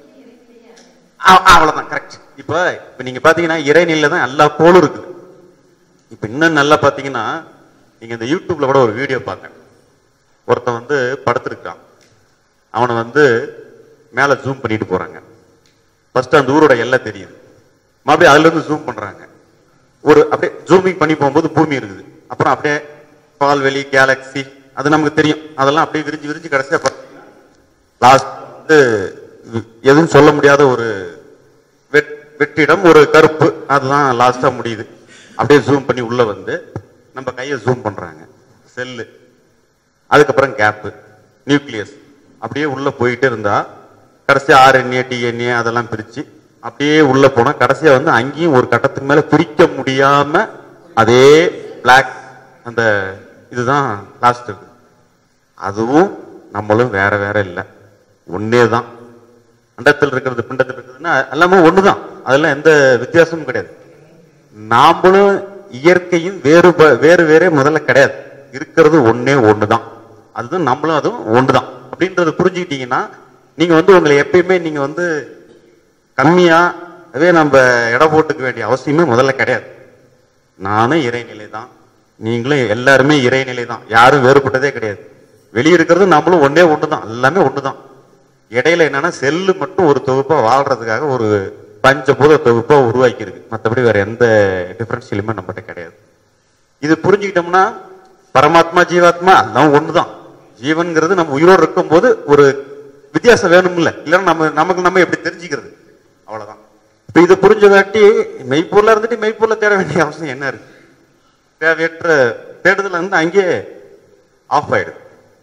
Speaker 2: அவ்வளவுதான். கரெக்ட். இப்ப இப்ப நீங்க பாத்தீங்கன்னா இறைநிலையில தான் எல்லா கோளும் இருக்குது. இப்ப இன்னும் நல்லா பாத்தீங்கன்னா, நீங்க இந்த யூடியூப்ல கூட ஒரு வீடியோ பார்த்தேன். ஒருத்தன் வந்து படுத்திருக்கான், அவனை வந்து மேல ஜூம் பண்ணிட்டு போறாங்க. ஃபர்ஸ்ட் அந்த ஊரோட எல்லை தெரியுது, மறுபடியும் அதுல இருந்து ஜூம் பண்றாங்க. ஒரு அப்படியே ஜூமிங் பண்ணி போகும்போது பூமி இருக்குது, அப்புறம் அப்படியே பால்வெளி, கேலக்சி, அது நமக்கு தெரியும். அதெல்லாம் அப்படியே விரிஞ்சு விரிஞ்சு கடைசியா லாஸ்ட் வந்து எதுவும் சொல்ல முடியாத ஒரு வெற்றிடம், ஒரு கருப்பு, அதுதான் லாஸ்டா முடியுது. அப்படியே ஜூம் பண்ணி உள்ள வந்து நம்ம கையை ஜூம் பண்றாங்க, செல்லு, அதுக்கப்புறம் கேப்பு, நியூக்ளியஸ், அப்படியே உள்ள போயிட்டு இருந்தா கடைசியா ஆர்என்ஏ, டிஎன்ஏ அதெல்லாம் பிரிச்சு அப்படியே உள்ள போனா கடைசியா வந்து அங்கேயும் ஒரு கட்டத்துக்கு மேல பிரிக்க முடியாம அதே பிளாக் அந்த இதுதான் லாஸ்ட் இருக்கு. அதுவும் நம்மளும் வேற வேற இல்லை, ஒன்னே தான். அண்டத்தில் இருக்கிறது, பிண்டத்தில் இருக்கிறதுன்னா எல்லாமே ஒண்ணுதான், அதெல்லாம் எந்த வித்தியாசமும் கிடையாது. நாமளும் இயற்கையும் வேறு வேறு வேறே முதல்ல கிடையாது, இருக்கிறது ஒன்னே ஒண்ணுதான். அதுதான் நம்மளும் அதுவும் ஒண்ணுதான் அப்படின்றத புரிஞ்சுக்கிட்டீங்கன்னா, நீங்க வந்து உங்களை எப்பயுமே நீங்க வந்து கம்மியா அதே நம்ம எடை போட்டுக்க வேண்டிய அவசியமே முதல்ல கிடையாது. நானும் இறைநிலை தான், நீங்களும் எல்லாருமே இறைநிலை தான், யாரும் வேறுபட்டதே கிடையாது. வெளியிருக்கிறது நம்மளும் ஒன்னே ஒண்ணுதான், எல்லாமே ஒண்ணுதான். இடையில என்னன்னா செல்லு மட்டும் ஒரு தொகுப்பா வாழ்றதுக்காக ஒரு பஞ்சபூத தொகுப்பா உருவாக்கி இருக்கு, மற்றபடி வேற எந்த டிஃபரன்ஷியலுமே நம்மகிட்ட கிடையாது. இது புரிஞ்சுக்கிட்டோம்னா பரமாத்மா ஜீவாத்மா எல்லாம் ஒண்ணுதான். ஜீவன்கிறது நம்ம உயிரோடு இருக்கும் போது ஒரு வித்தியாசம் வேணும் இல்ல, இல்லைன்னா நம்ம நமக்கு நம்ம எப்படி தெரிஞ்சுக்கிறது, அவ்வளவுதான். இப்ப இதை புரிஞ்சதாட்டி மெய்ப்பொருளா இருந்துட்டு மெய்ப்பொருளை தேட வேண்டிய அவசியம் என்ன இருக்கு? தேவையற்ற தேடுதல் வந்து அங்கே ஆஃப் ஆயிடுது.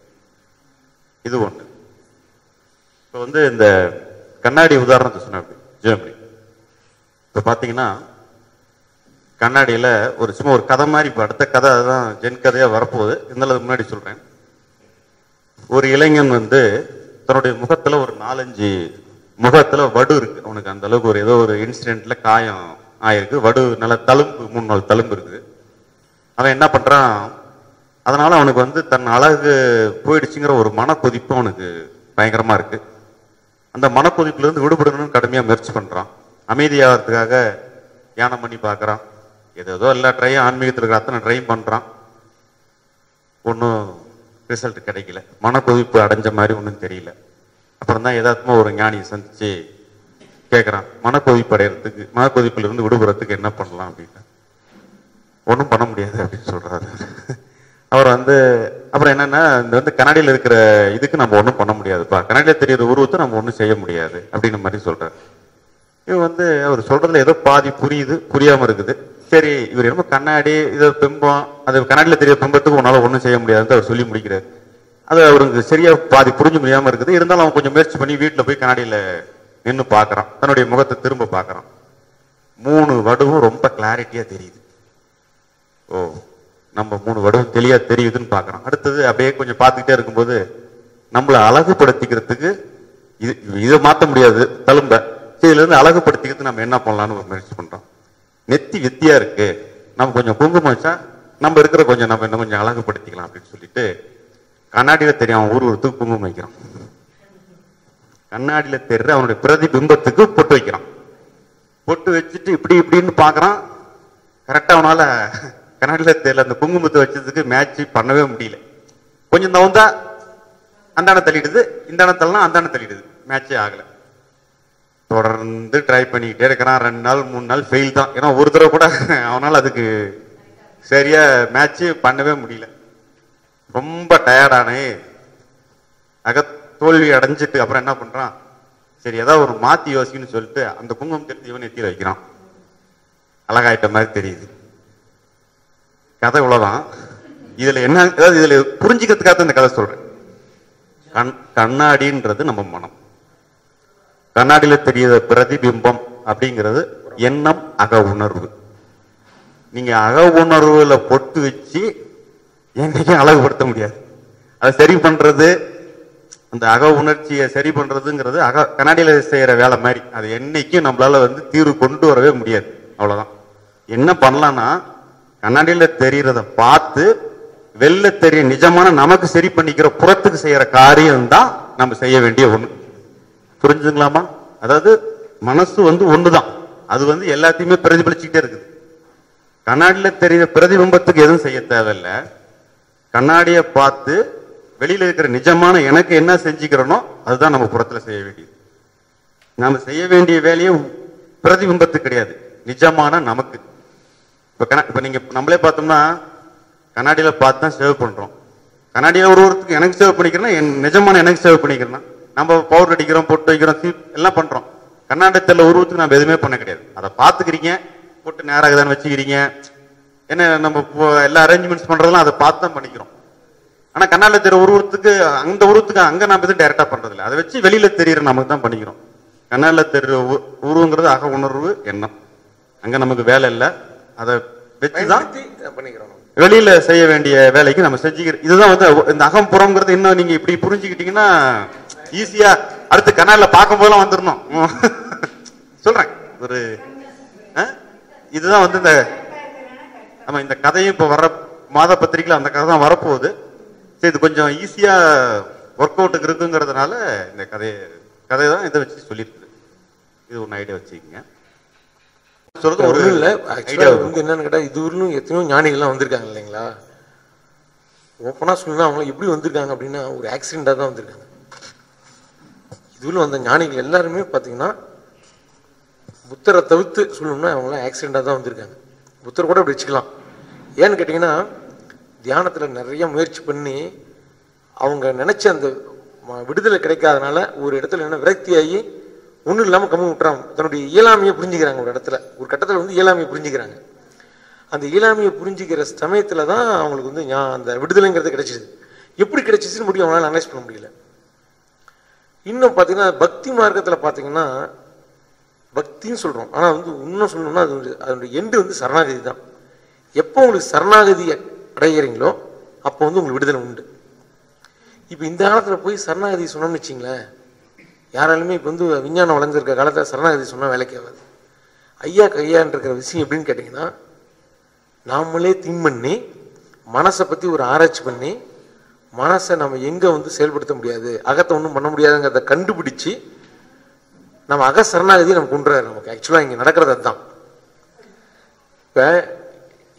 Speaker 2: இது ஒண்ணு. இப்ப வந்து இந்த கண்ணாடி உதாரணத்தை சொன்ன ஜெர்மனி, இப்ப பாத்தீங்கன்னா கண்ணாடியில ஒரு சும்மா ஒரு கதை மாதிரி, இப்ப அடுத்த கதை தான் ஜென் கதையா வரப்போகுது, இருந்தாலும் முன்னாடி சொல்றேன். ஒரு இளைஞன் வந்து தன்னுடைய முகத்துல ஒரு நாலஞ்சு முகத்துல வடு இருக்கு, அவனுக்கு அந்த அளவுக்கு ஒரு ஏதோ ஒரு இன்சிடென்ட்ல காயம் ஆயிருக்கு, வடு நல்ல தழும்பு, மூணு நாள் தழும்பு இருக்குது. அவன் என்ன பண்றான், அதனால அவனுக்கு வந்து தன் அழகு போயிடுச்சுங்கிற ஒரு மனக்கொதிப்பு அவனுக்கு பயங்கரமா இருக்கு. அந்த மனக்கொதிப்புல இருந்து விடுபடணும்னு கடுமையா முயற்சி பண்றான். அமைதியாகிறதுக்காக தியானம் பண்ணி பார்க்கறான், ஏதோ எல்லா ட்ரையும் ஆன்மீகத்தில் இருக்கிற அத்தனை ட்ரையும் பண்ணுறான், ஒன்றும் ரிசல்ட் கிடைக்கல, மனக்கொதிப்பு அடைஞ்ச மாதிரி ஒன்றும் தெரியல. அப்புறம் தான் எதார்த்தமாக ஒரு ஞானியை சந்திச்சு கேட்குறான், மனக்கொதிப்பு அடைகிறதுக்கு மனக்கொதிப்பிலிருந்து விடுபடுறதுக்கு என்ன பண்ணலாம் அப்படின்னு. ஒன்றும் பண்ண முடியாது அப்படின்னு சொல்கிறாரு அவர் வந்து. அப்புறம் என்னென்னா, இந்த வந்து கண்ணாடியில் இருக்கிற இதுக்கு நம்ம ஒன்றும் பண்ண முடியாதுப்பா, கண்ணாடியில் தெரியிற உருவத்தை நம்ம ஒன்றும் செய்ய முடியாது அப்படின்ற மாதிரி சொல்கிறார். இவன் வந்து அவர் சொல்கிறதுல ஏதோ பாதி புரியுது, புரியாமல் இருக்குது. சரி, இவர் என்னமோ கண்ணாடி இதை பிம்பம், அது கண்ணாடியில் தெரிய பிம்பத்துக்கு உன்னால் ஒன்றும் செய்ய முடியாதுன்னு அவர் சொல்லி முடிக்கிறார். அது அவருக்கு சரியா பாதி புரிஞ்சு முடியாமல் இருக்குது. இருந்தாலும் அவன் கொஞ்சம் முயற்சி பண்ணி வீட்டில் போய் கண்ணாடியில் நின்று பார்க்குறான், தன்னுடைய முகத்தை திரும்ப பார்க்குறான். மூணு வடுவும் ரொம்ப கிளாரிட்டியாக தெரியுது. ஓ, நம்ம மூணு வடுவும் தெளிவாக தெரியுதுன்னு பார்க்குறோம். அடுத்தது அப்படியே கொஞ்சம் பார்த்துக்கிட்டே இருக்கும்போது நம்மளை அழகுபடுத்திக்கிறதுக்கு இது இதை மாற்ற முடியாது தழும்ப, இதுலேருந்து அழகுபடுத்திக்கிறது நம்ம என்ன பண்ணலான்னு ஒரு முயற்சி பண்ணுறோம். நெத்தி வித்தியா இருக்கு, நம்ம கொஞ்சம் குங்குமம் வச்சா நம்ம இருக்கிற கொஞ்சம் நம்ம இன்னும் கொஞ்சம் அழகுபடுத்திக்கலாம் அப்படின்னு சொல்லிட்டு கண்ணாடியில தெரியும் அவன் ஊர் ஒருத்துக்கு குங்குமம் வைக்கிறான். கண்ணாடியில தெரிற அவனுடைய பிரதிபிம்பத்துக்கு பொட்டு வைக்கிறான். பொட்டு வச்சுட்டு இப்படி இப்படின்னு பாக்குறான். கரெக்டா அவனால கண்ணாடியில தெரியல அந்த குங்குமத்தை வச்சதுக்கு மேட்ச் பண்ணவே முடியல. கொஞ்சம் தவுந்தா அந்தான தள்ளிடுது, இந்த தள்ளனா அந்தான தள்ளிடுது, மேட்சே ஆகல. தொடர்ந்து ட்ரை பண்ணிக்கிட்டே இருக்கிறான். ரெண்டு நாள் மூணு நாள் ஃபெயில் தான். ஏன்னா ஒரு தடவை கூட அவனால் அதுக்கு சரியா மேட்ச் பண்ணவே முடியல. ரொம்ப டயர்டானே, அக தோல்வி அடைஞ்சிட்டு அப்புறம் என்ன பண்றான், சரி ஏதாவது ஒரு மாத்தி யோசிக்கணும்னு சொல்லிட்டு அந்த குங்குமம் தெரிஞ்சு இவன் நெத்தியில வைக்கிறான். அழகாயிட்ட மாதிரி தெரியுது. கதை இவ்வளவுதான். இதுல என்ன, அதாவது இதுல புரிஞ்சுக்கிறதுக்காக இந்த கதை சொல்றேன். கண் கண்ணாடின்றது நம்ம மனம், கண்ணாடியில தெரியாத பிரதிபிம்பம் அப்படிங்கிறது எண்ணம், அக உணர்வு. நீங்க அக உணர்வுல பொட்டு வச்சு என்னைக்கும் அழகுபடுத்த முடியாது. அதை சரி பண்றது, அந்த அக உணர்ச்சியை சரி பண்றதுங்கிறது அக கண்ணாடியில செய்யற வேலை மாதிரி. அது என்னைக்கும் நம்மளால வந்து தீர்வு கொண்டு வரவே முடியாது. அவ்வளவுதான். என்ன பண்ணலாம்னா, கண்ணாடியில தெரியறத பார்த்து வெளில தெரிய நிஜமான நமக்கு சரி பண்ணிக்கிற புறத்துக்கு செய்யற காரியம் தான் நம்ம செய்ய வேண்டிய ஒண்ணு. புரிஞ்சுங்களாமா? அதாவது மனசு வந்து ஒண்ணுதான், அது வந்து எல்லாத்தையுமே பிரதிபலிச்சுக்கிட்டே இருக்குது. கண்ணாடியில தெரியுற பிரதிபிம்பத்துக்கு எதுவும் செய்ய தேவையில்லை. கண்ணாடியை பார்த்து வெளியில இருக்கிற நிஜமான எனக்கு என்ன செஞ்சுக்கிறனோ அதுதான் நம்ம புறத்துல செய்ய வேண்டியது. நாம செய்ய வேண்டிய வேலையை பிரதிபிம்பத்துக்கு கிடையாது, நிஜமான நமக்கு. இப்ப இப்ப நீங்க நம்மளே பார்த்தோம்னா கண்ணாடியில பார்த்து தான் சேவ் பண்றோம். கண்ணாடியில ஒரு ஒருத்தருக்கு எனக்கு சேவ் பண்ணிக்கிறேன்னா என் நிஜமான எனக்கு சேவ் பண்ணிக்கிறேன்னா நம்ம பவுடர் அடிக்கிறோம், பொட்டு வைக்கிறோம், சீப் எல்லாம் பண்றோம். கண்ணாடியத்தில் உருவத்துக்கு நம்ம எதுவுமே பண்ண கிடையாது. அதை பார்த்துக்கிறீங்க, பொட்டு நேராக தான் வச்சுக்கிறீங்க, என்ன நம்ம எல்லா அரேஞ்ச்மெண்ட்ஸ் பண்றதெல்லாம் அதை பார்த்து தான் பண்ணிக்கிறோம். ஆனா கண்ணாடியில் தெரிகிற உருவத்துக்கு அந்த உருவத்துக்கு அங்க நம்ம எதுவும் டைரக்டா பண்றது இல்லை. அதை வச்சு வெளியில தெரியுற நமக்கு தான் பண்ணிக்கிறோம். கண்ணாடியில் தெரிகிற உருவங்கிறது அக உணர்வு, எண்ணம். அங்க நமக்கு வேலை இல்லை, அதை வச்சுதான் பண்ணிக்கிறோம். வெளியில செய்ய வேண்டிய வேலைக்கு நம்ம செஞ்சுக்கிறோம். இதுதான் வந்து இந்த அகம் புறம்ங்கிறது. இன்னும் நீங்க இப்படி புரிஞ்சுக்கிட்டீங்கன்னா ஈஸியா அடுத்து கண்ணாடியில் பார்க்கும் போதெல்லாம் வந்துடணும். சொல்றேன் ஒரு இதுதான் வந்து இந்த நம்ம இந்த கதையும் இப்போ வர மாத பத்திரிகையில் அந்த கதை தான் வரப்போகுது. சரி, இது கொஞ்சம் ஈஸியா ஒர்க் அவுட்டுக்கு இருக்குங்கிறதுனால இந்த கதையை கதையை தான் இதை வச்சு சொல்லியிருக்குது. இது ஒன்று ஐடியா வச்சுக்கோங்க.
Speaker 1: சொல்றது ஒன்றும் இல்லை. ஆக்சுவலாக வந்து என்னன்னு கேட்டால், இது ஊர்லும் எத்தனையோ ஞானிகள்லாம் வந்திருக்காங்க இல்லைங்களா. ஓப்பனாக சொல்லணும்னா அவங்க எப்படி வந்திருக்காங்க அப்படின்னா ஒரு ஆக்சிடென்ட்டாக தான் வந்திருக்காங்க. இதுல வந்த ஞானிகள் எல்லாருமே பார்த்தீங்கன்னா புத்தரை தவிர்த்து சொல்லணும்னா அவங்களாம் ஆக்சிடென்ட்டாக தான் வந்திருக்காங்க. புத்தர் கூட அப்படி வச்சுக்கலாம். ஏன்னு கேட்டிங்கன்னா, தியானத்தில் நிறைய முயற்சி பண்ணி அவங்க நினச்ச அந்த விடுதலை கிடைக்காதனால ஒரு இடத்துல என்ன விரக்தியாகி ஒன்றும் இல்லாமல் கம்மி விட்டுறாங்க. தன்னுடைய இயலாமையை புரிஞ்சுக்கிறாங்க. ஒரு இடத்துல ஒரு கட்டத்தில் வந்து இயலாமையை புரிஞ்சுக்கிறாங்க. அந்த இயலாமையை புரிஞ்சுக்கிற சமயத்தில் தான் அவங்களுக்கு வந்து அந்த விடுதலைங்கிறது கிடைச்சிது. எப்படி கிடைச்சிச்சுன்னு முடியும் அவங்களால அனலைஸ் பண்ண முடியல. இன்னும் பார்த்தீங்கன்னா பக்தி மார்க்கத்தில் பார்த்தீங்கன்னா பக்தின்னு சொல்கிறோம், ஆனால் வந்து இன்னும் சொல்லணும்னா அது வந்து அதனுடைய எண்டு வந்து சரணாகதி தான். எப்போ உங்களுக்கு சரணாகதி அடைகிறீங்களோ அப்போ வந்து உங்களுக்கு விடுதலை உண்டு. இப்போ இந்த காலத்தில் போய் சரணாகதி சொன்னோம்னு வச்சிங்களேன், யாராலுமே இப்போ வந்து விஞ்ஞானம் வளர்ந்துருக்க காலத்தில் சரணாகதி சொன்னால் வேலைக்கு ஆகாது. ஐயா கையான் இருக்கிற விஷயம் எப்படின்னு கேட்டிங்கன்னா, நாமளே திங்க் பண்ணி மனசை பற்றி ஒரு ஆராய்ச்சி பண்ணி மனசை நம்ம எங்கே வந்து செயல்படுத்த முடியாது, அகத்தை ஒன்றும் பண்ண முடியாதுங்கிறத கண்டுபிடிச்சி நம்ம அக சரணாகதி நம்ம கொண்டுறாரு. நமக்கு ஆக்சுவலாக இங்கே நடக்கிறது அதுதான். இப்போ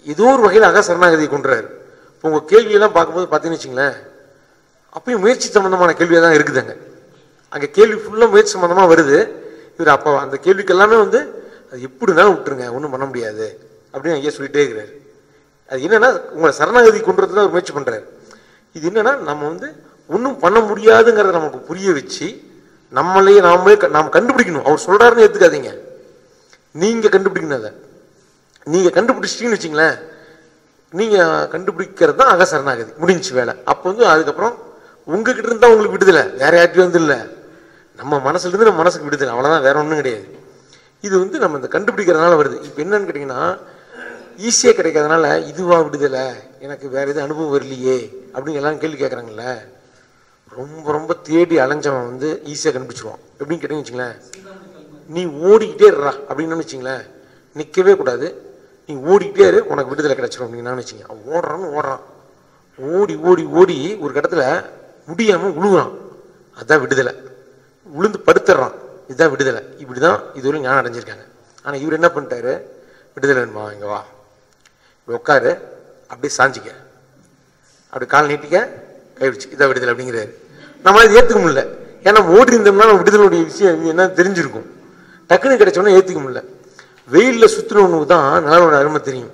Speaker 1: ஏதோ ஒரு வகையில் அக சரணாகதியை கொண்டுறாரு. இப்போ உங்கள் கேள்வியெல்லாம் பார்க்கும்போது பார்த்தீங்கன்னு வச்சுங்களேன், அப்பயும் முயற்சி சம்பந்தமான கேள்வியாக தான் இருக்குதுங்க. அங்கே கேள்வி ஃபுல்லாக முயற்சி சம்பந்தமாக வருது. இவர் அப்போ அந்த கேள்விக்கு எல்லாமே வந்து அது எப்படினாலும் விட்டுருங்க, ஒன்றும் பண்ண முடியாது அப்படின்னு ஐயா சொல்லிட்டே இருக்கிறாரு. அது என்னன்னா உங்களை சரணாகதி கொண்டுறதுல ஒரு முயற்சி பண்ணுறாரு. இது என்னன்னா நம்ம வந்து ஒன்றும் பண்ண முடியாதுங்கிறத நமக்கு புரிய வச்சு நம்மளையே நாமளே நாம் கண்டுபிடிக்கணும். அவர் சொல்றாருன்னு ஏற்றுக்காதீங்க, நீங்கள் கண்டுபிடிக்கணும். அதை நீங்கள் கண்டுபிடிச்சிட்டீங்கன்னு வச்சிங்களேன், நீங்கள் கண்டுபிடிக்கிறது தான் அக சரணாகதி, முடிஞ்சு வேலை. அப்போ வந்து அதுக்கப்புறம் உங்ககிட்ட இருந்தால் உங்களுக்கு விடுதலை, வேற யார்ட்டையும் வந்து இல்லை, நம்ம மனசுலேருந்து நம்ம மனசுக்கு விடுதலை, அவ்வளோதான், வேற ஒன்றும் கிடையாது. இது வந்து நம்ம இந்த கண்டுபிடிக்கிறதுனால வருது. இப்போ என்னன்னு கேட்டிங்கன்னா, ஈஸியாக கிடைக்காதனால இதுவா விடுதலை, எனக்கு வேற எதுவும் அனுபவம் வரலையே அப்படின்னு எல்லாரும் கேள்வி கேட்குறாங்கல்ல. ரொம்ப ரொம்ப தேடி அலைஞ்சவன் வந்து ஈஸியாக கண்டுபிடிச்சிருவான். எப்படின்னு கேட்டீங்கன்னு வச்சுங்களேன், நீ ஓடிக்கிட்டே இருறா அப்படின்னு வச்சுங்களேன், நிற்கவே கூடாது, நீ ஓடிக்கிட்டே இரு, உனக்கு விடுதலை கிடைச்சிடும் அப்படின்னு வச்சுங்க. அவன் ஓடுறான்னு ஓடுறான், ஓடி ஓடி ஓடி ஒரு இடத்துல முடியாமல் உழுகுறான், அதுதான் விடுதலை. உளுந்து படுத்துறான், இதுதான் விடுதலை. இப்படி தான் இதுவரை ஞானம் அடைஞ்சிருக்காங்க. ஆனால் இவர் என்ன பண்ணிட்டாரு, விடுதலை வேணுமா, இங்கே வா, இப்படி உட்காரு, அப்படியே சாஞ்சிக்க, அப்படி கால் நீட்டிக்க, கைவிடுச்சு, இதான் விடுதலை அப்படிங்கிறாரு. நம்மளால இது ஏற்றுக்க முடியல. ஏன்னா ஓடி இருந்தோம்னா நம்ம விடுதலுடைய விஷயம் என்ன தெரிஞ்சிருக்கும், டக்குன்னு கிடைச்சோன்னா ஏற்றுக்க முடியல. வெயிலில் சுற்றுனவனுக்கு தான் நிலவோட அருமை தெரியும்,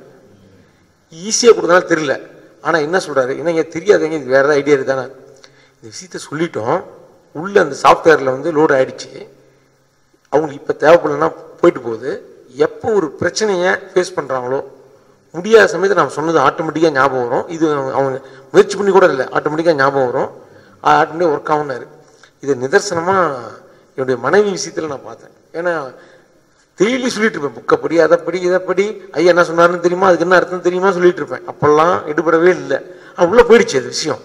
Speaker 1: ஈஸியாக கொடுத்தனால தெரியல. ஆனால் என்ன சொல்கிறாரு, என்னங்க தெரியாதங்க, இது வேறு ஏதாவது ஐடியா இருக்குதானே, இந்த விஷயத்த சொல்லிட்டோம், உள்ள அந்த சாஃப்ட்வேரில் வந்து லோடு ஆகிடுச்சு, அவங்களுக்கு இப்போ தேவைப்படலன்னா போயிட்டு போகுது. எப்போ ஒரு பிரச்சனையை ஃபேஸ் பண்ணுறாங்களோ முடியாத சமயத்தில் நம்ம சொன்னது ஆட்டோமேட்டிக்காக ஞாபகம் வரும். இது அவங்க முயற்சி பண்ணி கூட இல்லை, ஆட்டோமேட்டிக்காக ஞாபகம் வரும், ஆட்டோமேட்டிக்காக ஒர்க் ஆகுனாரு. இது நிதர்சனமாக என்னுடைய மனைவி விஷயத்தில் நான் பார்த்தேன். ஏன்னா டெய்லி சொல்லிட்டு இருப்பேன், புக்கை படி, அதை படி, இதை படி, ஐயா என்ன சொன்னாருன்னு தெரியுமா, அதுக்கு என்ன அர்த்தம் தெரியுமா சொல்லிட்டு இருப்பேன். அப்போல்லாம் எடுபடவே இல்லை, ஆனால் உள்ளே போயிடுச்சு அது விஷயம்.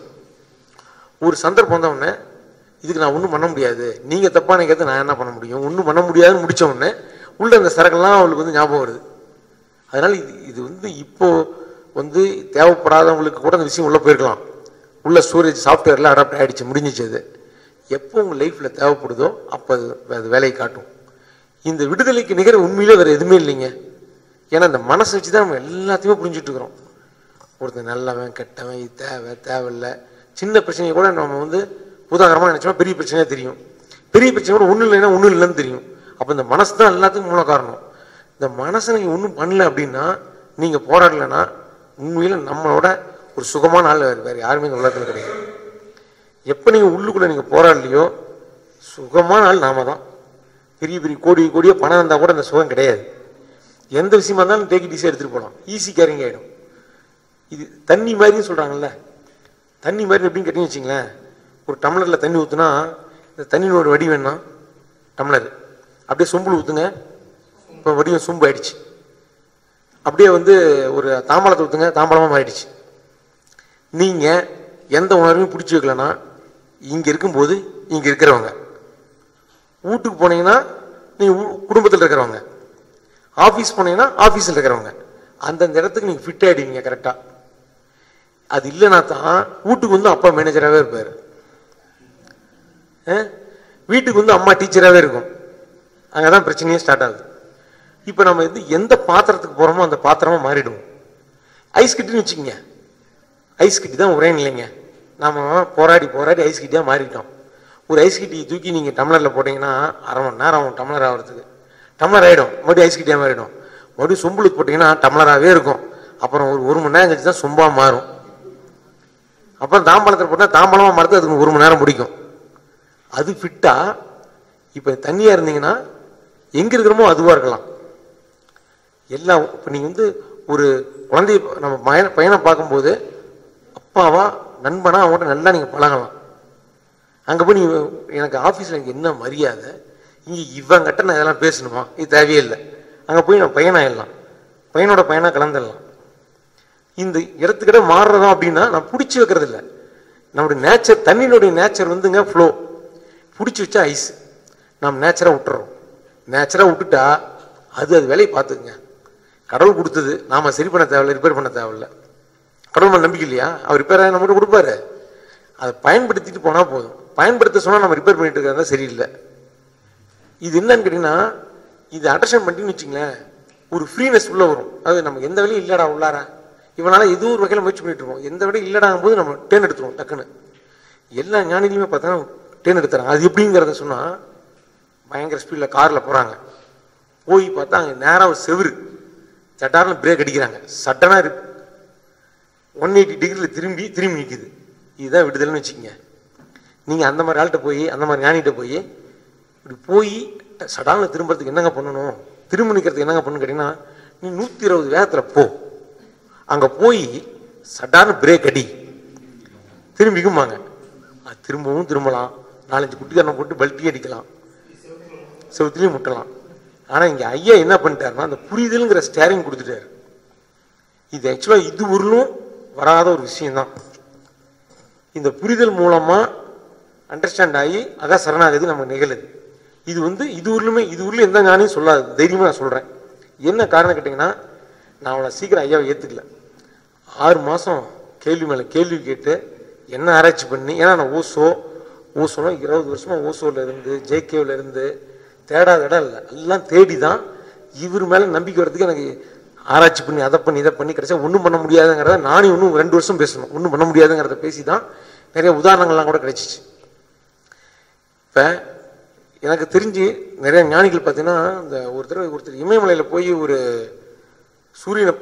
Speaker 1: ஒரு சந்தர்ப்பம் வந்தவொடனே இதுக்கு நான் ஒன்றும் பண்ண முடியாது, நீங்கள் தப்பாக நினைக்கிறது நான் என்ன பண்ண முடியும், ஒன்றும் பண்ண முடியாதுன்னு முடித்த உடனே உள்ள அந்த சரக்கெல்லாம் அவளுக்கு வந்து ஞாபகம் வருது. அதனால் இது இது வந்து இப்போ வந்து தேவைப்படாதவங்களுக்கு கூட அந்த விஷயம் உள்ளே போயிருக்கலாம், உள்ள ஸ்டோரேஜ் சாஃப்ட்வேரில் அடாப்ட் ஆகிடுச்சு, முடிஞ்சிச்சு. அது எப்போ உங்கள் லைஃப்பில் தேவைப்படுதோ அப்போ அது அது வேலையை காட்டும். இந்த விடுதலைக்கு நிகர உண்மையிலே வேறு எதுவுமே இல்லைங்க. ஏன்னா இந்த மனசை வச்சு தான் நம்ம எல்லாத்தையுமே புரிஞ்சுட்டு இருக்கிறோம். ஒருத்தர் நல்லவன் கெட்டவன், இது தேவை தேவையில்லை, சின்ன பிரச்சனையை கூட நம்ம வந்து உதாரணமாக நினச்சோம்னா பெரிய பிரச்சனையாக தெரியும், பெரிய பிரச்சனை கூட ஒன்றும் இல்லைன்னா ஒன்றும் இல்லைன்னு தெரியும். அப்போ இந்த மனசு தான் எல்லாத்துக்கும் மூல காரணம். இந்த மனசை நீங்கள் ஒன்றும் பண்ணல அப்படின்னா, நீங்கள் போராடலைன்னா உண்மையில் நம்மளோட ஒரு சுகமான ஆள் வேறு வேறு யாருமே இந்த உலகத்தில் கிடையாது. எப்போ நீங்கள் உள்ளுக்குள்ளே நீங்கள் போராடலையோ சுகமான ஆள் நாம தான். பெரிய பெரிய கோடி கோடியோ பணம் இருந்தால் கூட அந்த சுகம் கிடையாது. எந்த விஷயமா இருந்தாலும் டேக் இட் ஈஸியாக எடுத்துகிட்டு போகலாம், ஈஸி கேரிங் ஆகிடும். இது தண்ணி மாதிரின்னு சொல்கிறாங்கல்ல, தண்ணி மாதிரி எப்படின்னு கேட்டீங்கன்னு வச்சிங்களேன், ஒரு டம்ளரில் தண்ணி ஊற்றுனா இந்த தண்ணியோட வடிவம்னா டம்ளர், அப்படியே சொம்பில் ஊற்றுங்க, இப்போ வடிவம் சொம்பு ஆயிடுச்சு. அப்படியே வந்து ஒரு தாம்பாளத்தை ஊற்றுங்க, தாம்பாளமாக மாறிடுச்சு. நீங்கள் எந்த உணர்வையும் பிடிச்சி வைக்கலன்னா இங்கே இருக்கும்போது இங்கே இருக்கிறவங்க, வீட்டுக்கு போனீங்கன்னா நீங்கள் குடும்பத்தில் இருக்கிறவங்க, ஆஃபீஸ் போனீங்கன்னா ஆஃபீஸில் இருக்கிறவங்க, அந்தந்த இடத்துக்கு நீங்கள் ஃபிட் ஆகிடுவீங்க கரெக்டாக. அது இல்லைன்னா தான் வீட்டுக்கு வந்து அப்பா மேனேஜராகவே இருப்பார், வீட்டுக்கு வந்து அம்மா டீச்சராகவே இருக்கும். அங்கே தான் பிரச்சனையே ஸ்டார்ட் ஆகுது. இப்போ நம்ம வந்து எந்த பாத்திரத்துக்கு போகிறோமோ அந்த பாத்திரமாக மாறிடுவோம். ஐஸ் கட்டின்னு வச்சுக்கோங்க, ஐஸ் கட்டி தான் உரையன் இல்லைங்க, நாம் போராடி போராடி ஐஸ் கட்டியாக மாறிட்டோம். ஒரு ஐஸ் கட்டியை தூக்கி நீங்கள் டம்ளரில் போட்டிங்கன்னா அரை மணி நேரம் ஆகும் டம்ளர் ஆகிறதுக்கு, டம்ளர் ஆகிடும், மறுபடியும் ஐஸ் கட்டியாக மாறிடும். மறுபடியும் சொம்புளுக்கு போட்டிங்கன்னா டம்ளராகவே இருக்கும், அப்புறம் ஒரு ஒரு மணி நேரம் கழிச்சு தான் சொம்பாக மாறும். அப்புறம் தாம்பாளத்தில் போட்டால் தாம்பாளமாக மாறுறது அதுக்கு ஒரு மணி நேரம் பிடிக்கும். அது ஃபிட்டா. இப்போ தண்ணியாக இருந்தீங்கன்னா எங்கே இருக்கிறோமோ அதுவாக இருக்கலாம். எல்லாம் இப்போ நீங்கள் வந்து ஒரு குழந்தைய நம்ம பையனை பையனை பார்க்கும்போது அப்பாவா நண்பனா அவங்கள்ட்ட நல்லா நீங்கள் பழகலாம். அங்கே போய் நீங்கள் எனக்கு ஆஃபீஸில் எனக்கு என்ன மரியாதை, இங்கே இவங்கிட்ட நான் இதெல்லாம் பேசணுமா, இது தேவையே இல்லை. அங்கே போய் நான் பையனாகிடலாம், பையனோட பையனாக கலந்துடலாம். இந்த இடத்துக்கிட்ட மாறுறதா அப்படின்னா நான் பிடிச்சி வைக்கிறது இல்லை. நம்முடைய நேச்சர், தண்ணியினுடைய நேச்சர் வந்துங்க ஃப்ளோ, பிடிச்சி வச்சா ஐஸ், நம்ம நேச்சராக விட்டுறோம். நேச்சராக விட்டுட்டா அது அது வேலையை பார்த்துக்குங்க. கடவுள் கொடுத்தது நாம் சரி பண்ண தேவையில்லை, ரிப்பேர் பண்ண தேவையில்லை. கடவுள் மேலே நம்பிக்கை இல்லையா, அவர் ரிப்பேர் ஆகி நம்மகிட்ட கொடுப்பாரு, அதை பயன்படுத்திட்டு போனால் போதும். பயன்படுத்த சொன்னால் நம்ம ரிப்பேர் பண்ணிட்டு இருக்கிறதா சரியில்லை. இது என்னன்னு கேட்டிங்கன்னா, இது அண்டர்ஸ்டாண்ட் பண்ணிட்டுன்னு வச்சிங்களேன், ஒரு ஃப்ரீனஸ் உள்ளே வரும். அது நமக்கு எந்த வேலையும் இல்லைடா உள்ளார இவனால ஏதோ ஒரு வகையில் முயற்சி பண்ணிட்டு இருக்கோம். எந்த விட இல்லடாகும் போது நம்ம டேன் எடுத்துருவோம் டக்குன்னு. எல்லா ஞானிகளுமே பார்த்தா டேன் எடுத்துறாங்க. அது எப்படிங்கிறத சொன்னால், பயங்கர ஸ்பீடில் காரில் போகிறாங்க, போய் பார்த்தா அங்கே நேராக ஒரு செவுரு, சட்டாரில் பிரேக் அடிக்கிறாங்க, சட்டனாக ஒன் எயிட்டி டிகிரியில் திரும்பி திரும்பி நிற்குது. இதுதான் விடுதலைன்னு வச்சுக்கோங்க. நீங்கள் அந்த மாதிரி ஆள்கிட்ட போய், அந்த மாதிரி ஞானிகிட்ட போய் இப்படி போய் சடாலில் திரும்புறதுக்கு என்னங்க பண்ணணும், திரும்ப நிற்கிறதுக்கு என்னங்க பண்ணணும் கேட்டிங்கன்னா, நீ நூற்றி இருபது வேகத்தில் போ, அங்கே போய் சடார்னு பிரேக் அடி, திரும்பிக்குமாங்க. அது திரும்பவும் திரும்பலாம், நாலஞ்சு குட்டிக்காரனை போட்டு பல்ட்டி அடிக்கலாம், செவத்துலேயும் முட்டலாம். ஆனால் இங்கே ஐயா என்ன பண்ணிட்டாருன்னா, அந்த புரிதலுங்கிற ஸ்டேரிங் கொடுத்துட்டாரு. இது ஆக்சுவலாக இது ஊரிலும் வராத ஒரு விஷயம்தான். இந்த புரிதல் மூலமாக அண்டர்ஸ்டாண்ட் ஆகி அதான் சரணாகதி நமக்கு நிகழுது. இது வந்து இது ஊர்லுமே இது ஊரில் எந்த ஞானியும் சொல்லாது, தைரியமாக நான் சொல்கிறேன். என்ன காரணம் கேட்டிங்கன்னா, நான் அவளை சீக்கிரம் ஐயாவை ஏற்றுக்கல. ஆறு மாதம் கேள்வி மேலே கேள்வி கேட்டு என்ன ஆராய்ச்சி பண்ணி, ஏன்னா நான் ஓசோ ஓசோனா இருபது வருஷமாக ஓசோவில் இருந்து ஜேகேவில் இருந்து தேடாத இடம் இல்லை, எல்லாம் தேடி தான் இவர் மேலே நம்பிக்கை வரதுக்கு எனக்கு ஆராய்ச்சி பண்ணி அதை பண்ணி இதை பண்ணி கிடைச்சா ஒன்றும் பண்ண முடியாதுங்கிறத நானே இன்னும் ரெண்டு வருஷம் பேசணும், ஒன்றும் பண்ண முடியாதுங்கிறத பேசி தான் நிறைய உதாரணங்கள்லாம் கூட கிடைச்சிச்சு. இப்போ எனக்கு தெரிஞ்சு நிறைய ஞானிகள் பார்த்தீங்கன்னா, இந்த ஒருத்தர் ஒருத்தர் இமயமலையில் போய் ஒரு சூரியனை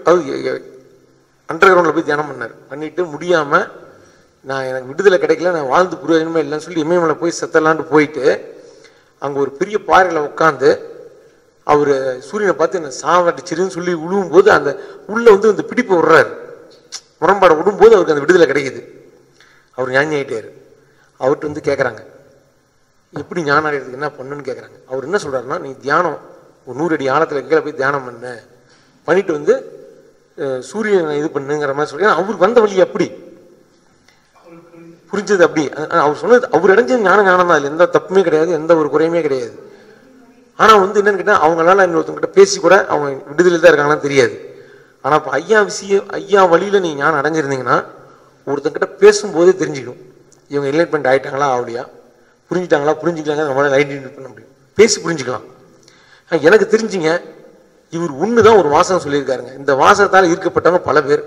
Speaker 1: அண்டர் கிரவுண்டில் போய் தியானம் பண்ணார். பண்ணிட்டு முடியாமல் நான் எனக்கு விடுதலை கிடைக்கல, நான் வாழ்ந்து புரியோஜனமே இல்லைன்னு சொல்லி இமயமலை போய் செத்தலான்ட்டு போயிட்டு அங்கே ஒரு பெரிய பாறையில் உட்காந்து அவர் சூரியனை பார்த்து என்ன சாவடிச்சிருன்னு சொல்லி விழுவும் போது அந்த உள்ள வந்து அந்த பிடிப்பு விடுறாரு, முரண்பாடை விடும்போது அவருக்கு அந்த விடுதலை கிடைக்குது. அவர் ஞானி ஆகிட்டார். அவர்கிட்ட வந்து கேட்குறாங்க, எப்படி ஞானம் அடைகிறதுக்கு என்ன பண்ணுன்னு கேட்குறாங்க. அவர் என்ன சொல்கிறாருன்னா, நீ தியானம் ஒரு நூறு அடி ஆழத்தில் கீழே போய் தியானம் பண்ண பண்ணிட்டு வந்து சூரியனை இது பண்ணுங்கிற மாதிரி சொல்லி, அவருக்கு வந்த வழி அப்படி புரிஞ்சது அப்படி. அவர் சொன்னது அவர் அடைஞ்சது ஞான ஞானம் தான், எந்த தப்புமே கிடையாது, எந்த ஒரு குறையுமே கிடையாது. ஆனால் வந்து என்னன்னு கேட்டால், அவங்களால இன்னொருத்தவங்கிட்ட பேசி கூட அவங்க விடுதலை தான் இருக்காங்கன்னு தெரியாது. ஆனால் இப்போ ஐயா விஷயம் ஐயா வழியில் நீ ஞானம் அடைஞ்சிருந்தீங்கன்னா ஒருத்தங்கிட்ட பேசும்போதே தெரிஞ்சுக்கணும் இவங்க என்லைட்மெண்ட் ஆகிட்டாங்களா ஆகலையா, புரிஞ்சுட்டாங்களா புரிஞ்சுக்கலாங்க, நம்மளால ஐடென்டிஃபை பண்ண முடியும், பேசி புரிஞ்சுக்கலாம். எனக்கு தெரிஞ்சுங்க, இவர் ஒன்று தான் ஒரு வாசகம் சொல்லியிருக்காருங்க. இந்த வாசகத்தால் ஈர்க்கப்பட்டவங்க பல பேர்.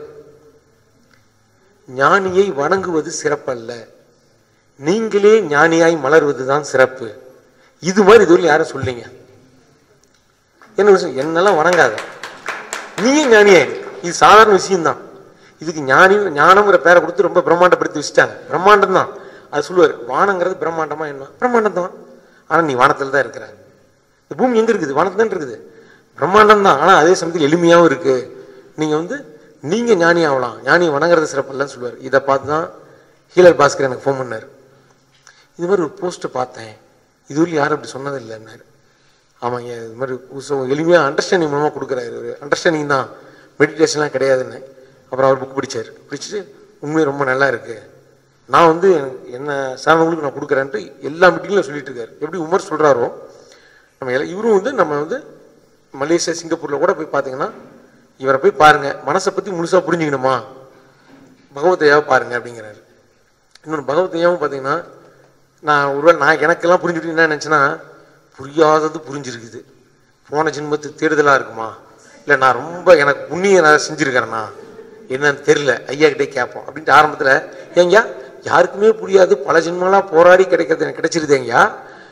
Speaker 1: ஞானியை வணங்குவது சிறப்பல்ல, நீங்களே ஞானியாய் மலர்வது தான் சிறப்பு. இது மாதிரி இதுவரை யாரும் சொல்லிங்க. என்ன விஷயம், என்னெல்லாம் வணங்காத, நீயே ஞானியாயிடு. இது சாதாரண விஷயம்தான். இதுக்கு ஞானி ஞானம்ங்கிற பேரை கொடுத்து ரொம்ப பிரம்மாண்டப்படுத்தி வச்சுட்டாங்க. பிரம்மாண்டம் தான் அது சொல்லுவார். வானங்கிறது பிரம்மாண்டமா என்ன, பிரம்மாண்டம் தான். ஆனால் நீ வானத்தில் தான் இருக்கிற. இந்த பூமி எங்கே இருக்குது, வானத்தில் தான் இருக்குது. பிரம்மாண்டம் தான், ஆனால் அதே சமயத்தில் எளிமையாகவும் இருக்கு. நீங்கள் வந்து நீங்கள் ஞானி ஆகலாம், ஞானி வணங்குறது சிறப்பில்லன்னு சொல்லுவார். இதை பார்த்து தான் ஹீலர் பாஸ்கர் எனக்கு ஃபோன் பண்ணார். இது மாதிரி ஒரு போஸ்ட்டை பார்த்தேன், இதுவரையும் யாரும் அப்படி சொன்னது இல்லைன்னாரு. ஆமாங்க, இது மாதிரி எளிமையாக அண்டர்ஸ்டாண்டிங் மூலமாக கொடுக்குறாரு. ஒரு அண்டர்ஸ்டாண்டிங் தான், மெடிடேஷன்லாம் கிடையாதுன்னு. அப்புறம் அவர் புக் படித்தார். படிச்சுட்டு உண்மையை ரொம்ப நல்லா இருக்குது, நான் வந்து என்ன சார்ந்தவங்களுக்கு நான் கொடுக்குறேன்ட்டு எல்லா மீட்டிங்லையும் சொல்லிட்டு இருக்காரு. எப்படி உமர் சொல்கிறாரோ நம்ம எல்லாம் இவரும் வந்து நம்ம வந்து மலேசியா சிங்கப்பூரில் கூட போய் பார்த்தீங்கன்னா இவரை போய் பாருங்கள், மனசை பற்றி முழுசாக புரிஞ்சுக்கணுமா பகவத்தையாவை பாருங்கள் அப்படிங்கிறாரு. இன்னொன்று பகவத்தையாவும் பார்த்தீங்கன்னா, நான் ஒருவேளை நான் எனக்கெல்லாம் புரிஞ்சுட்டு என்ன நினச்சேன்னா, புரியாதது புரிஞ்சிருக்குது, போன ஜென்மத்து தேடுதலாக இருக்குமா, இல்லை நான் ரொம்ப எனக்கு புண்ணியம் நான் செஞ்சுருக்கிறேன்னா என்னன்னு தெரியல, ஐயா கிட்டே கேட்போம் அப்படின்ட்டு ஆரம்பத்தில், ஏங்கயா யாருக்குமே புரியாது, பல ஜென்மங்களாக போராடி கிடைக்கிறது எனக்கு கிடைச்சிருதேங்கய்யா,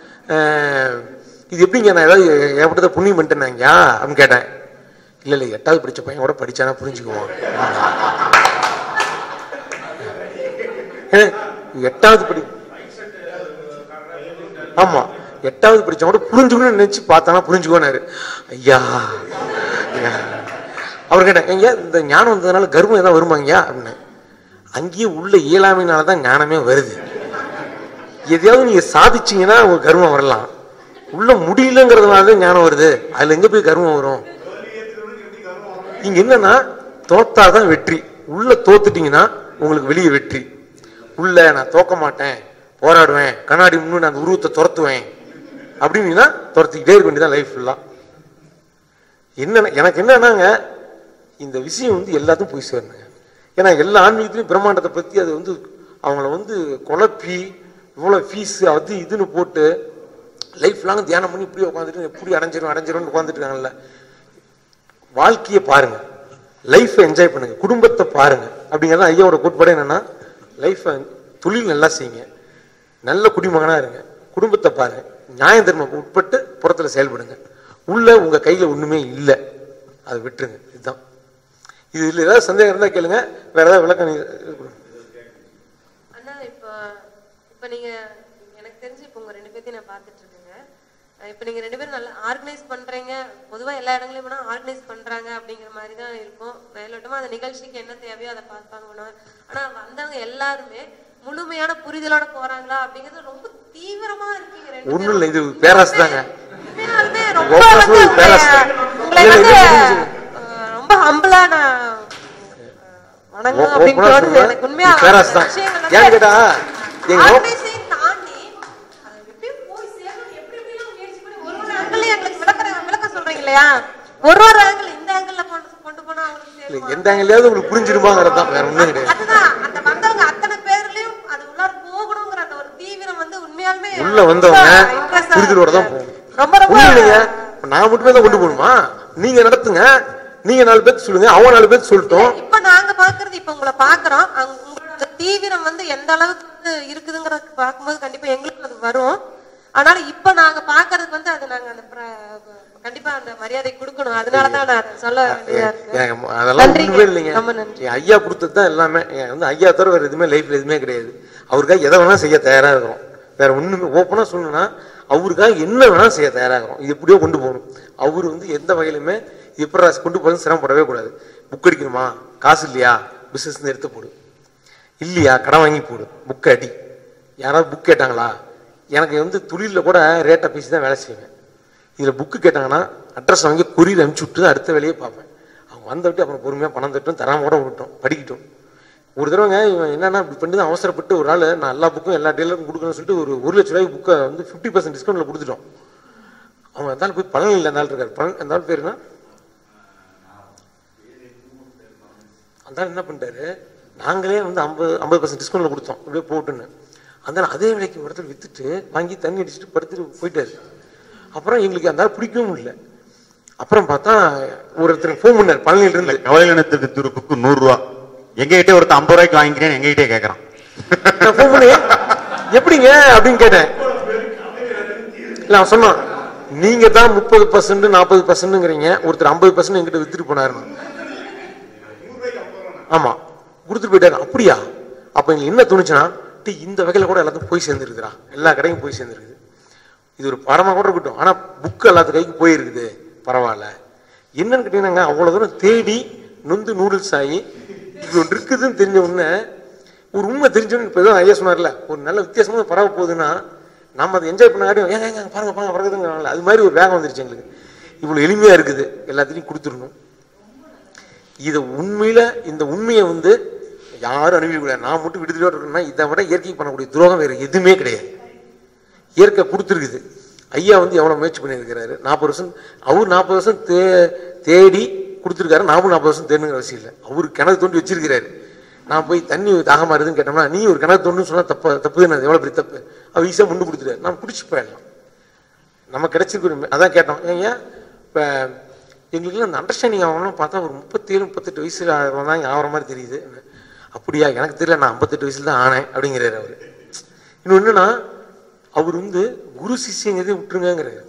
Speaker 1: இது எப்படிங்க நான் ஏதாவது ஏற்பட்டதை புண்ணியம் பண்ணிட்டேனாங்கய்யா அப்படின்னு கேட்டேன். இல்லை இல்லை எட்டாவது படித்த பையன் கூட படித்தானா புரிஞ்சுக்குவான். எட்டாவது படி ஆமா எட்டாவது படிச்சவங்க கூட புரிஞ்சுக்கணும்னு நினைச்சு பார்த்தானா புரிஞ்சுக்குவாரு. ஐயா அவர் கேட்டேன், ஐயா இந்த ஞானம் வந்ததுனால கர்வம் எதாவது வருமாங்கய்யா அப்படின்னு. அங்கேயே உள்ள இயலாமையினால தான் ஞானமே வருது. எதையாவது நீங்க சாதிச்சீங்கன்னா ஒரு கர்வம் வரலாம், உள்ள முடியலங்கிறதுனால தான் ஞானம் வருது. அதுல எங்க போய் கர்வம் வரும்? இங்க என்னன்னா தோத்தாதான் வெற்றி. உள்ள தோத்துட்டீங்கன்னா உங்களுக்கு வெளியே வெற்றி. உள்ள நான் தோக்க மாட்டேன், போராடுவேன், கண்ணாடி முன்னு நான் அந்த உருவத்தை துரத்துவேன் அப்படின்னா துரத்திக்கிட்டே இருக்க வேண்டியதான் லைஃப் ஃபுல்லா. என்ன எனக்கு என்னன்னாங்க, இந்த விஷயம் வந்து எல்லாத்துக்கும் போய் சேரணுங்க. ஏன்னா எல்லா ஆன்மீகத்திலையும் பிரம்மாண்டத்தை பத்தி அது வந்து அவங்கள வந்து குழப்பி இவ்வளோ ஃபீஸ் அது இதுன்னு போட்டு லைஃப் லாங் தியானம் பண்ணி இப்படி உட்காந்துட்டு எப்படி அடைஞ்சிரும் அடைஞ்சிரும்னு உட்காந்துட்டு இருக்காங்கல்ல. வாழ்க்கையை பாருங்க, லைஃப்பை என்ஜாய் பண்ணுங்க, குடும்பத்தை பாருங்க அப்படிங்கிறது ஐயாவோட கோட்பாடு. என்னன்னா லைஃப்பை தொழில் நல்லா செய்யுங்க, நல்ல குடிமகனா இருங்க, குடும்பத்தை பாருங்க, நியாயம் தர்மம் உட்பட்டு புறத்துல செயல்படுங்க. உள்ள உங்க கையில ஒண்ணுமே இல்லை, அதை விட்டுருங்க. இதுதான். இதுல ஏதாவது சந்தேகம் இருந்தா கேளுங்க, வேற ஏதாவது விளக்கம்
Speaker 3: அண்ணா. இப்ப இப்ப நீங்க எனக்கு தெரிஞ்சு இப்ப உங்க ரெண்டு பேர்த்தையும் நான் பார்த்துட்டு இருக்கேங்க. இப்ப நீங்க ரெண்டு பேரும் நல்லா ஆர்கனைஸ் பண்றீங்க. பொதுவா எல்லா இடங்களையும் போனா ஆர்கனைஸ் பண்றாங்க அப்படிங்கிற மாதிரி தான் இருக்கும். மேலோட்டமா அந்த நிகழ்ச்சிக்கு என்ன தேவையோ அதை பார்ப்பாங்க. ஆனா வந்தவங்க எல்லாருமே முழுமையான புரிதலோட போறாங்களா அப்படிங்கிறது ரொம்ப தீவிரமா இருக்கீங்க.
Speaker 1: ஒண்ணும் இல்லை, இது பேராசு தாங்க.
Speaker 3: ரொம்ப ரொம்ப ஹம்பிளா நான் வணங்கும் அப்படின்னு தோணுது எனக்கு. உண்மையா
Speaker 1: பேராசு தான். ஏன் கேட்டா எங்க
Speaker 3: ஒரு ஒரு ஆங்கிள் இந்த ஆங்கிள்ல கொண்டு போனா அவங்களுக்கு
Speaker 1: எந்த ஆங்கிளாவது உங்களுக்கு புரிஞ்சிருமாங்கிறது தான், வேற ஒண்ணும் கிடையாது.
Speaker 3: அதுதான் அந்த வந்தவங்க அத்தனை பேர்லயும் அது உள்ளார போகணுங்கிற அந்த ஒரு தீவிரம் வந்து உண்மையாலுமே
Speaker 1: உள்ள வந்தவங்க புரிதலோட தான் போகணும்.
Speaker 3: ரொம்ப ரொம்ப
Speaker 1: இல்லைங்க, நான் மட்டுமே தான் கொண்டு போகணுமா? நீங்க நடத்துங்க, நீங்க நாலு பேருக்கு சொல்லுங்க, அவன் நாலு பேருக்கு சொல்லட்டும்.
Speaker 3: இப்ப நாங்க பாக்குறது, இப்ப உங்களை பாக்குறோம், உங்களோட தீவிரம் வந்து எந்த அளவுக்கு இருக்குதுங்கிறத பார்க்கும்போது கண்டிப்பா எங்களுக்கு அது வரும். ஆனாலும் இப்ப நாங்க பாக்குறதுக்கு வந்து அது நாங்க அந்த கண்டிப்பா அந்த மரியாதை கொடுக்கணும். அதனாலதான் நான் சொல்ல வேண்டியதா இருக்கு.
Speaker 1: அதெல்லாம் ஒண்ணுமே இல்லைங்க, ஐயா கொடுத்தது தான் எல்லாமே. வந்து ஐயா தவிர வேற எதுவுமே லைஃப்ல எதுவுமே கிடையாது. அவருக்காக எதை வேணா செய்ய தயாரா இருக்கிறோம். வேற ஒண்ணுமே ஓப்பனா சொல்லணும்னா அவருக்காக என்ன வேணா செய்ய தயாராகிறோம். இது எப்படியோ கொண்டு போகணும். அவரு வந்து எந்த வகையிலுமே எப்படி கொண்டு போகிறது சிரமப்படவே கூடாது. புக் அடிக்கணுமா, காசு இல்லையா, பிசினஸ் எடுத்து போடு, இல்லையா கடன் வாங்கி போடு, புக் அடி. யாராவது புக் கேட்டாங்களா, எனக்கு வந்து தொழிலில் கூட ரேட்டை பேசி தான் வேலை செய்வேன். இதில் புக்கு கேட்டாங்கன்னா அட்ரஸ் வாங்கி குறியில் அனுப்பிச்சி விட்டு தான் அடுத்த வேலையை பார்ப்பேன். அவங்க வந்த விட்டு அப்புறம் பொறுமையாக பணம் தட்டும் தராம கூட விட்டோம், படிக்கட்டும். ஒரு தடவைங்க இவன் என்னன்னா இப்படி பண்ணி தான் அவசரப்பட்டு ஒரு ஆள் நான் எல்லா புக்கும் எல்லா டீலருக்கும் கொடுக்கணும்னு சொல்லிட்டு ஒரு ஒரு லட்ச ரூபாய்க்கு புக்கை வந்து ஃபிஃப்டி பர்சன்ட் டிஸ்கவுண்ட்ல கொடுத்துட்டோம். அவன் இருந்தாலும் போய் பழனி இல்லை இருந்தாலும் இருக்காரு. பழனி இருந்தாலும் பேருனா அந்த என்ன பண்ணிட்டாரு, நாங்களே வந்து ஐம்பது ஐம்பது பர்சன்ட் டிஸ்கவுண்ட்ல கொடுத்தோம் இப்படியே போட்டுன்னு. அந்த அதே விலைக்கு ஒரு இடத்துல வித்துட்டு வாங்கி தண்ணி அடிச்சுட்டு படுத்துட்டு போயிட்டாரு. அப்புறம் எங்களுக்கு அந்த பிடிக்கவும் இல்லை. அப்புறம் பார்த்தா ஒருத்தருக்கு ஃபோன் பண்ணார் பழனியில இருந்து,
Speaker 2: கவலையினத்துக்கு திரு புக்கு நூறு ரூபா எங்ககிட்ட ஒருத்தர் ஐம்பது ரூபாய்க்கு வாங்கிக்கிறேன் எங்ககிட்டே கேட்கறான்.
Speaker 1: ஃபோன் பண்ணி எப்படிங்க அப்படின்னு கேட்டேன். இல்ல அவன் சொன்னான், நீங்க தான் முப்பது பர்சன்ட் நாற்பது பர்சன்ட்ங்கிறீங்க, ஒருத்தர் ஐம்பது பர்சன்ட் எங்கிட்ட வித்துட்டு போனாரு. ஆமா கொடுத்துட்டு போயிட்டாரு. அப்படியா? அப்ப எங்களுக்கு என்ன தோணுச்சுன்னா, இந்த வகையில கூட எல்லாத்துக்கும் போய் சேர்ந்துருக்குறா, எல்லா கடைக்கும் போய் சேர்ந்துருக்குது. இது ஒரு படமா கூட இருக்கட்டும், ஆனா புக்கு எல்லாத்து கைக்கு போயிருக்குது, பரவாயில்ல. என்னன்னு கேட்டீங்கன்னா அவ்வளவு தூரம் தேடி நொந்து நூடுல்ஸ் ஆகி இது ஒன்று இருக்குதுன்னு தெரிஞ்ச உடனே ஒரு உண்மை தெரிஞ்சோன்னு இப்போ ஐயா சொன்னார்ல, ஒரு நல்ல வித்தியாசமா பரவ போகுதுன்னா நம்ம அதை என்ஜாய் பண்ணாடி ஏங்க ஏங்க பாருங்க பாருங்க பறக்குதுங்க, அது மாதிரி ஒரு வேகம் வந்துருச்சு எங்களுக்கு. இவ்வளவு எளிமையா இருக்குது, எல்லாத்தையும் கொடுத்துடணும். இதை உண்மையில இந்த உண்மையை வந்து யாரும் அனுபவிக்கூடாது. நான் மட்டும் விடுதலையோடு இருக்கணும்னா இதை விட இயற்கை பண்ணக்கூடிய துரோகம் வேற எதுவுமே கிடையாது. இயற்கை கொடுத்துருக்குது. ஐயா வந்து எவ்வளவு முயற்சி பண்ணியிருக்கிறாரு. நாற்பது வருஷம் அவர் நாற்பது வருஷம் தே தேடி கொடுத்துருக்காரு. நாமும் நாற்பது வருஷம் தேடணுங்கிற அவசியம் இல்லை. அவரு கிணறு தோண்டி வச்சிருக்கிறாரு. நான் போய் தண்ணி தாகமா இருக்குதுன்னு கேட்டோம்னா நீ ஒரு கிணறு தோண்டுன்னு சொன்னா தப்பு தப்பு தானே, எவ்வளவு பெரிய தப்பு. அவர் ஈஸியா முண்டு கொடுத்துட்டாரு, நான் பிடிச்சி போயிடலாம். நம்ம கிடைச்சிருக்கு. அதான் கேட்டோம், ஏங்க இப்போ எங்களுக்கு அந்த அண்டர்ஸ்டாண்டிங் ஆகணும்னு பார்த்தா ஒரு முப்பத்தி ஏழு முப்பத்தெட்டு வயசுல தான் ஆகிற மாதிரி தெரியுது. அப்படியா? எனக்கு தெரியல, நான் ஐம்பத்தெட்டு வயசுல தான் ஆனேன் அப்படிங்கிறாரு அவரு. இன்னும் என்னன்னா அவர் வந்து குரு சிஷ்யங்கிறதே விட்டுருங்கிறாரு.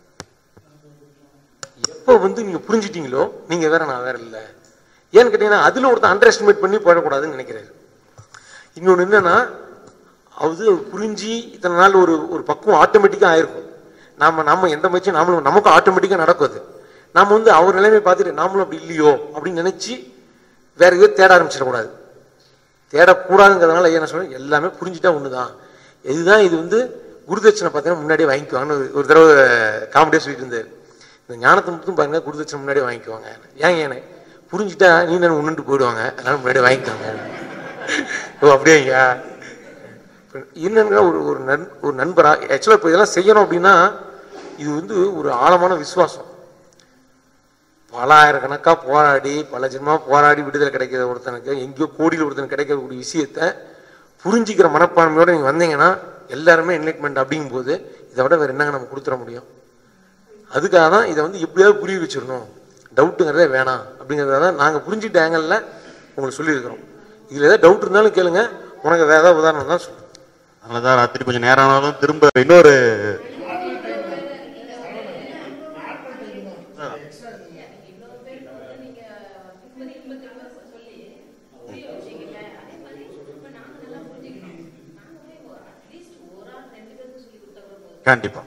Speaker 1: எப்போ வந்து நீங்க புரிஞ்சுட்டீங்களோ நீங்க வேற நான் வேற இல்லை. ஏன்னு கேட்டீங்கன்னா அதுல ஒருத்தர் அண்டர் எஸ்டிமேட் பண்ணி போயிடக்கூடாதுன்னு நினைக்கிறாரு. இன்னொன்னு என்னன்னா அது புரிஞ்சு இத்தனை நாள் ஒரு ஒரு பக்குவம் ஆட்டோமேட்டிக்கா ஆயிருக்கும். நாம நம்ம எந்த முயற்சியும் நாமளும் நமக்கும் ஆட்டோமேட்டிக்கா நடக்குது. நாம வந்து அவர் நிலைமை பார்த்துட்டு நாமளும் அப்படி இல்லையோ அப்படின்னு நினைச்சு வேற எதுவும் தேட ஆரம்பிச்சிடக்கூடாது. தேடக்கூடாதுங்கிறதுனால என்ன சொல்றேன், எல்லாமே புரிஞ்சுட்டா ஒண்ணுதான். இதுதான் இது வந்து குருதட்சணை பார்த்தீங்கன்னா முன்னாடியே வாங்கிக்குவாங்கன்னு ஒரு தடவை காமெடியா சொல்லிட்டு இருந்தாரு. இந்த ஞானத்தை மட்டும் பாருங்க, குருதட்சணை முன்னாடியே வாங்கிக்குவாங்க. ஏங்க ஏன்னா புரிஞ்சுட்டா நீ நான் ஒண்ணுட்டு போயிடுவாங்க, அதனால முன்னாடியே வாங்கிக்குவாங்க. ஓ அப்படியேங்க. என்னன்னா ஒரு ஒரு நண் ஒரு நண்பரா ஆக்சுவலா இப்போ இதெல்லாம் செய்யணும் அப்படின்னா இது வந்து ஒரு ஆழமான விசுவாசம். பல ஆயிரக்கணக்கா போராடி பல ஜென்மா போராடி விடுதலை கிடைக்கிற ஒருத்தனுக்கு எங்கேயோ கோடியில் ஒருத்தனுக்கு கிடைக்கக்கூடிய விஷயத்த புரிஞ்சிக்கிற மனப்பான்மையோட நீங்க வந்தீங்கன்னா எல்லாருமே என்லைட்மெண்ட் அப்படிங்கும் போது இதை விட வேற என்னங்க நம்ம கொடுத்துட முடியும். அதுக்காக தான் இதை வந்து எப்படியாவது புரிய வச்சிடணும். டவுட்டுங்கிறதே வேணாம் அப்படிங்கிறத தான் நாங்கள் புரிஞ்சுக்கிட்ட ஆங்கிளில் உங்களுக்கு சொல்லியிருக்கிறோம். இதில் ஏதாவது டவுட் இருந்தாலும் கேளுங்க, உனக்கு வேறு ஏதாவது உதாரணம் தான் சொல்லுங்கள்.
Speaker 2: அதனால தான் ராத்திரி கொஞ்சம் நேரம் ஆனாலும் திரும்ப இன்னொரு கண்டிப்பா